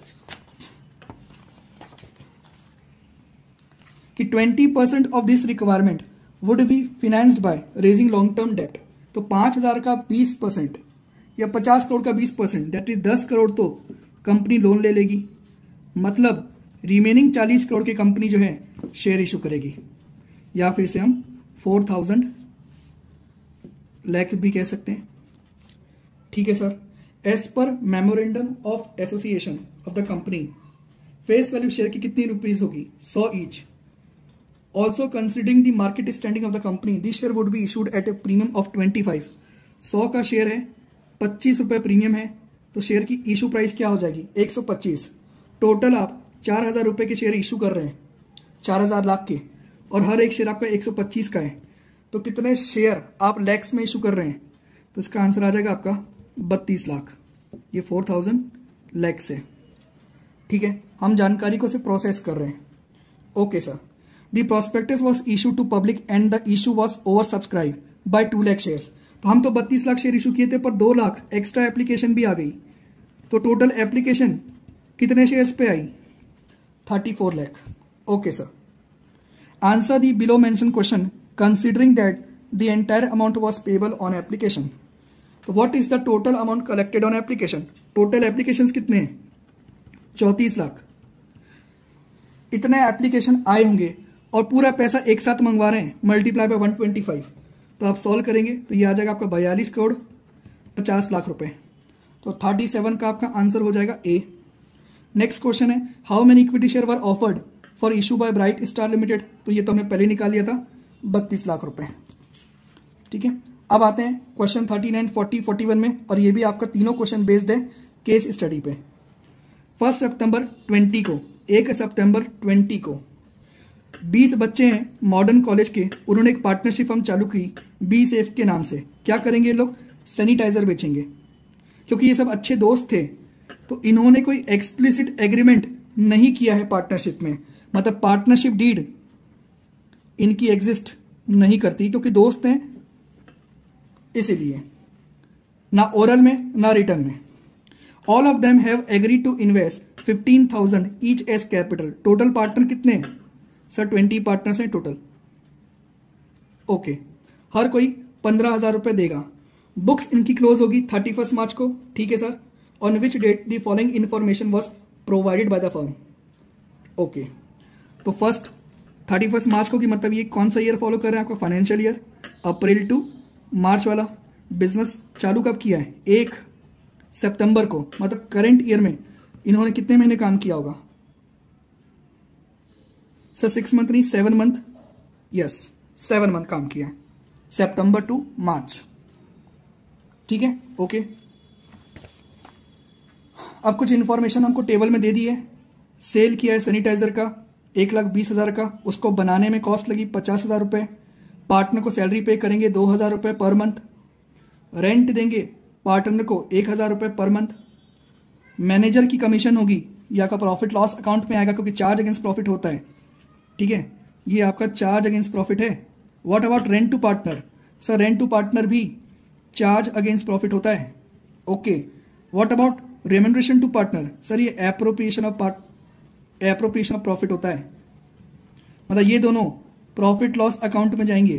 कि 20% of this requirement would be financed by raising long term debt. तो 5000 का 20% या 50 करोड़ का 20%, दैट इज 10 करोड़ तो कंपनी लोन ले लेगी, मतलब रिमेनिंग 40 करोड़ की कंपनी जो है शेयर इशू करेगी, या फिर से हम 4000 लाख भी कह सकते हैं। ठीक है sir, as per memorandum of association of the company, face value share की कितनी रुपीज होगी, 100 each. Also considering the market standing of the company, this share would be issued at a premium of 25। 100 का share है, 25 रुपए premium है, तो share की issue price क्या हो जाएगी 125। टोटल आप 4000 रुपए के शेयर इशू कर रहे हैं, 4000 लाख के, और हर एक शेयर आपका 125 का है, तो कितने शेयर आप लैक्स में इशू कर रहे हैं, तो इसका आंसर आ जाएगा आपका 32 लाख। ये 4000 लैक्स है। ठीक है, हम जानकारी को से प्रोसेस कर रहे हैं। Okay sir, the prospectus was issue to public and the issue was over subscribe by 2 lakh shares. तो हम तो 32 लाख शेयर इशू किए थे, पर 2 लाख एक्स्ट्रा एप्लीकेशन भी आ गई, तो टोटल एप्लीकेशन कितने शेयर्स पे आई? 34 lakh. Okay sir, answer the below mention question considering that the entire amount was payable on application. तो what is the total amount collected on application? Total applications कितने हैं? 34 लाख। इतने एप्लीकेशन आए होंगे और पूरा पैसा एक साथ मंगवा रहे हैं, मल्टीप्लाई बाय 125। तो आप सॉल्व करेंगे तो ये आ जाएगा आपका 42 करोड़ 50 लाख रुपए। तो 37 का आपका आंसर हो जाएगा ए। नेक्स्ट क्वेश्चन है, how many equity share were offered for issue by bright star limited. तो ये तो हमने पहले निकाल लिया था, 32 लाख रुपए। ठीक है, अब आते हैं क्वेश्चन 39, 40, 41 में, और ये भी आपका तीनों क्वेश्चन बेस्ड है केस स्टडी पे। 1 सितंबर 20 को 1 सितंबर 20 को 20 बच्चे हैं मॉडर्न कॉलेज के, उन्होंने एक पार्टनरशिप फर्म चालू की बी सेफ के नाम से। क्या करेंगे ये लोग? सैनिटाइजर बेचेंगे। क्योंकि ये सब अच्छे दोस्त थे तो इन्होंने कोई एक्सप्लिसिट एग्रीमेंट नहीं किया है पार्टनरशिप में, मतलब पार्टनरशिप डीड इनकी एग्जिस्ट नहीं करती क्योंकि दोस्त हैं, इसीलिए ना ओरल में ना रिटर्न में। All of them have agree to invest 15,000 each as capital. Total partner कितने हैं सर? 20 पार्टनर्स हैं टोटल। ओके, हर कोई 15,000 रुपए देगा। बुक्स इनकी क्लोज होगी 31 मार्च को। ठीक है sir, on which date the following information was provided by the firm. Okay, तो फर्स्ट 31 मार्च को, की मतलब ये कौन सा ईयर फॉलो कर रहे हैं? आपका financial year April to March वाला। बिजनेस चालू कब किया है? 1 सितंबर को, मतलब करंट ईयर में इन्होंने कितने महीने काम किया होगा सर? 6 मंथ नहीं, 7 मंथ। यस, 7 मंथ काम किया है, सितंबर टू मार्च। ठीक है, ओके। अब कुछ इंफॉर्मेशन हमको टेबल में दे दी है। सेल किया है सैनिटाइजर का 1,20,000 का, उसको बनाने में कॉस्ट लगी 50,000 रुपए। पार्टनर को सैलरी पे करेंगे 2,000 रुपए पर मंथ। रेंट देंगे पार्टनर को 1,000 रुपए पर मंथ। मैनेजर की कमीशन होगी, या का प्रॉफिट लॉस अकाउंट में आएगा क्योंकि चार्ज अगेंस्ट प्रॉफिट होता है। ठीक है, ये आपका चार्ज अगेंस्ट प्रॉफिट है। What about rent to partner? Sir rent to partner भी चार्ज अगेंस्ट प्रॉफिट होता है। Okay, what about remuneration to partner? Sir ये एप्रोप्रिएशन ऑफ प्रॉफिट होता है। मतलब ये दोनों प्रॉफिट लॉस अकाउंट में जाएंगे।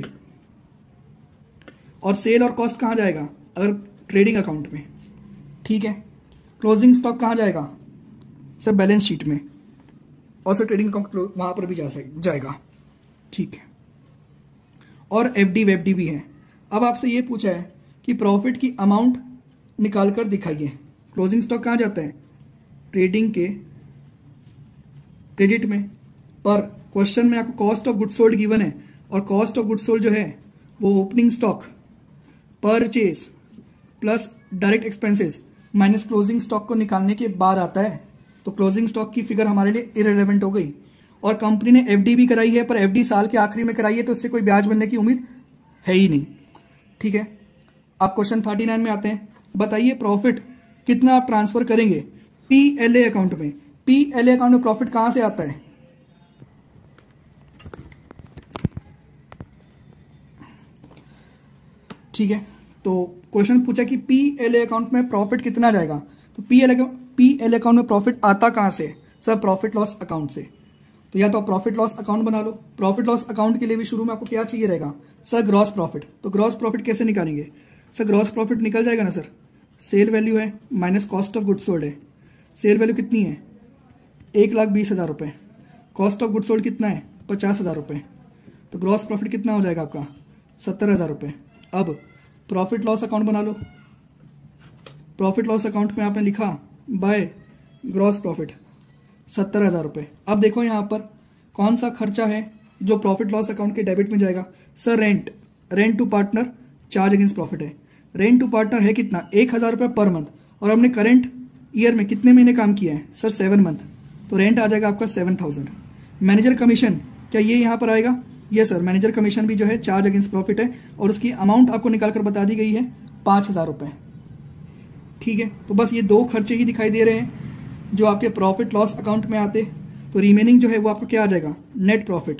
और सेल और कॉस्ट कहां जाएगा? अगर ट्रेडिंग अकाउंट में। ठीक है, क्लोजिंग स्टॉक कहां जाएगा? सर बैलेंस शीट में। और सर ट्रेडिंग अकाउंट वहां पर भी जाएगा। ठीक है, और एफडी वेफडी भी है। अब आपसे ये पूछा है कि प्रॉफिट की अमाउंट निकाल कर दिखाइए। क्लोजिंग स्टॉक कहां जाता है? ट्रेडिंग के क्रेडिट में। पर क्वेश्चन में आपको cost of good sold given है, और कॉस्ट ऑफ गुड सोल्ड जो है वो opening stock, purchase plus direct expenses minus closing stock को निकालने के बाद आता है। तो क्लोजिंग स्टॉक की फिगर हमारे लिए इररिलेवेंट हो गई। और कंपनी ने एफडी भी कराई है, पर एफडी साल के आखिरी में कराई है, तो इससे कोई ब्याज मिलने की उम्मीद है ही नहीं। ठीक है, अब क्वेश्चन 39 में आते हैं। बताइए प्रॉफिट कितना आप ट्रांसफर करेंगे पीएलए अकाउंट में? पीएलए अकाउंट में प्रॉफिट कहां से आता है? ठीक है, तो क्वेश्चन पूछा कि पीएलए अकाउंट में प्रॉफिट कितना जाएगा। तो पीएलए अकाउंट में प्रॉफिट आता कहां से? सर प्रॉफिट लॉस अकाउंट से। तो या तो आप प्रॉफिट लॉस अकाउंट बना लो। प्रॉफिट लॉस अकाउंट के लिए भी शुरू में आपको क्या चाहिए रहेगा? Sir gross profit. तो ग्रॉस प्रॉफिट कैसे निकालेंगे? सर ग्रॉस प्रॉफिट निकल जाएगा ना सर, सेल वैल्यू है minus cost of good sold है। सेल वैल्यू कितनी है? 1,20,000 रुपए। कॉस्ट ऑफ गुड सोल्ड कितना है? 50,000 रुपए। तो ग्रॉस प्रॉफिट कितना हो जाएगा आपका? 70,000 रुपए। अब प्रॉफिट लॉस अकाउंट बना लो। प्रॉफिट लॉस अकाउंट में आपने लिखा बाय ग्रॉस प्रॉफिट 70,000 रुपए। अब देखो यहां पर कौन सा खर्चा है जो प्रॉफिट लॉस अकाउंट के डेबिट में जाएगा? Sir rent to partner charge against profit है। रेंट टू पार्टनर है कितना? 1,000 रुपए पर मंथ। और हमने करंट ईयर में कितने महीने काम किया है? Sir 7 month. तो रेंट आ जाएगा आपका 7,000। मैनेजर कमीशन क्या ये यहां पर आएगा? ये सर मैनेजर कमीशन भी जो है चार्ज अगेंस्ट प्रॉफिट है, और उसकी अमाउंट आपको निकालकर बता दी गई है 5,000 रुपए। ठीक है, तो बस ये दो खर्चे ही दिखाई दे रहे हैं जो आपके प्रॉफिट लॉस अकाउंट में आते। तो रिमेनिंग जो है वो आपको क्या आ जाएगा? नेट प्रॉफिट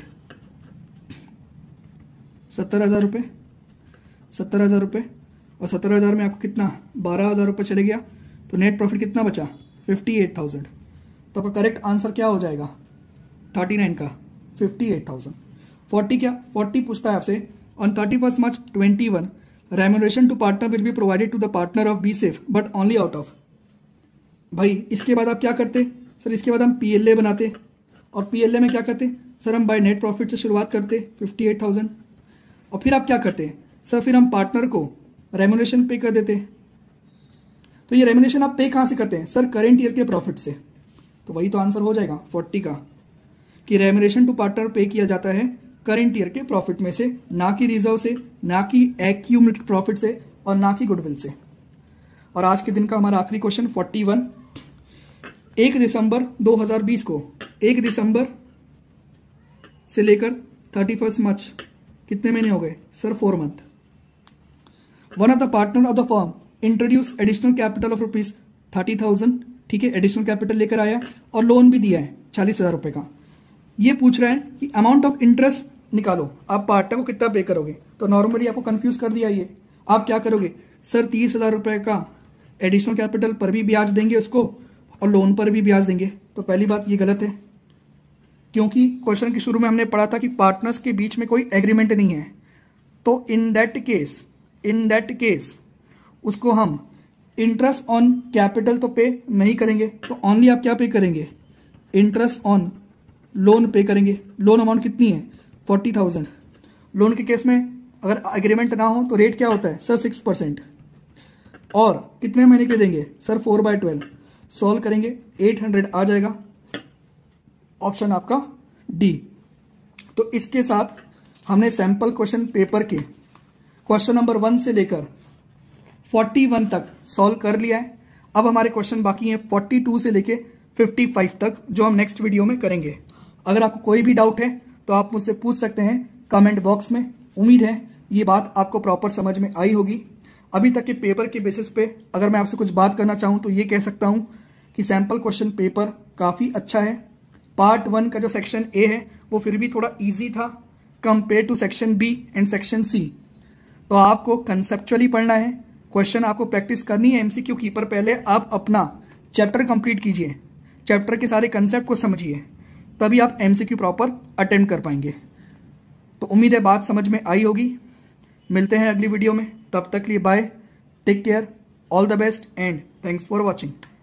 70,000 रुपए, 70,000 रुपए, और 70,000 में आपको कितना? 12,000 रुपए चले गया तो नेट प्रॉफिट कितना बचा 58,000। तो आपका करेक्ट आंसर क्या हो जाएगा 39 का 58,000। 40 क्या 40 पूछता है आपसे on 31 March 21 remuneration to partner will be provided to the partner of B safe but only out of. भाई इसके बाद आप क्या करते सर, इसके बाद हम पीएलए बनाते और पीएलए में क्या करते सर, हम बाय नेट प्रॉफिट से शुरुआत करते 58,000 और फिर आप क्या करते सर, फिर हम पार्टनर को रेम्यूनरेशन पे कर देते। तो ये रेम्यूनरेशन आप पे कहां से करते हैं सर, करेंट ईयर के प्रॉफिट से। तो वही तो आंसर हो जाएगा 40 का कि रेम्यूनरेशन टू पार्टनर पे किया जाता है करेंट ईयर के प्रॉफिट में से, ना कि रिजर्व से, ना कि एक्यूमुलेटेड प्रॉफिट से और ना कि गुडविल से। और आज के दिन का हमारा आखिरी क्वेश्चन 41। 1 दिसंबर 2020 को 1 दिसंबर से लेकर 31 मार्च कितने महीने हो गए sir, 4 month. One of the partner of the firm introduce additional capital of ₹30,000, ठीक है, एडिशनल कैपिटल लेकर आया और लोन भी दिया है 40,000 रुपए का। ये पूछ रहा है कि अमाउंट ऑफ इंटरेस्ट निकालो, आप पार्टनर को कितना पे करोगे। तो नॉर्मली आपको कंफ्यूज कर दिया ये, आप क्या करोगे सर, 30,000 रुपए का एडिशनल कैपिटल पर भी ब्याज देंगे उसको और लोन पर भी ब्याज देंगे। तो पहली बात ये गलत है, क्योंकि क्वेश्चन के शुरू में हमने पढ़ा था कि पार्टनर्स के बीच में कोई एग्रीमेंट नहीं है। तो इन दैट केस उसको हम इंटरेस्ट ऑन कैपिटल तो पे नहीं करेंगे, तो ओनली आप क्या पे करेंगे, इंटरेस्ट ऑन लोन पे करेंगे। लोन अमाउंट कितनी है 40,000। लोन के केस में अगर एग्रीमेंट ना हो तो रेट क्या होता है सर 6%। और कितने महीने के देंगे सर 4/12। सॉल्व करेंगे 800 आ जाएगा, ऑप्शन आपका डी। तो इसके साथ हमने सैंपल क्वेश्चन पेपर के क्वेश्चन नंबर 1 से लेकर 41 तक सॉल्व कर लिया है। अब हमारे क्वेश्चन बाकी हैं 42 से लेके 55 तक, जो हम नेक्स्ट वीडियो में करेंगे। अगर आपको कोई भी डाउट है तो आप मुझसे पूछ सकते हैं कमेंट बॉक्स में। उम्मीद है ये बात आपको प्रॉपर समझ में आई होगी। अभी तक के पेपर के बेसिस पे अगर मैं आपसे कुछ बात करना चाहूं तो ये कह सकता हूं कि सैंपल क्वेश्चन पेपर काफी अच्छा है। पार्ट 1 का जो सेक्शन ए है वो फिर भी थोड़ा इजी था compare to section B and section C. तो आपको कंसेप्चुअली पढ़ना है, क्वेश्चन आपको प्रैक्टिस करनी है एमसीक्यू की, पर पहले आप अपना चैप्टर कंप्लीट कीजिए, चैप्टर के सारे कंसेप्ट को समझिए, तभी आप एमसीक्यू प्रॉपर अटेम्प्ट कर पाएंगे। तो उम्मीद है बात समझ में आई होगी। मिलते हैं अगली वीडियो में, तब तक के लिए bye, take care, all the best and thanks for watching.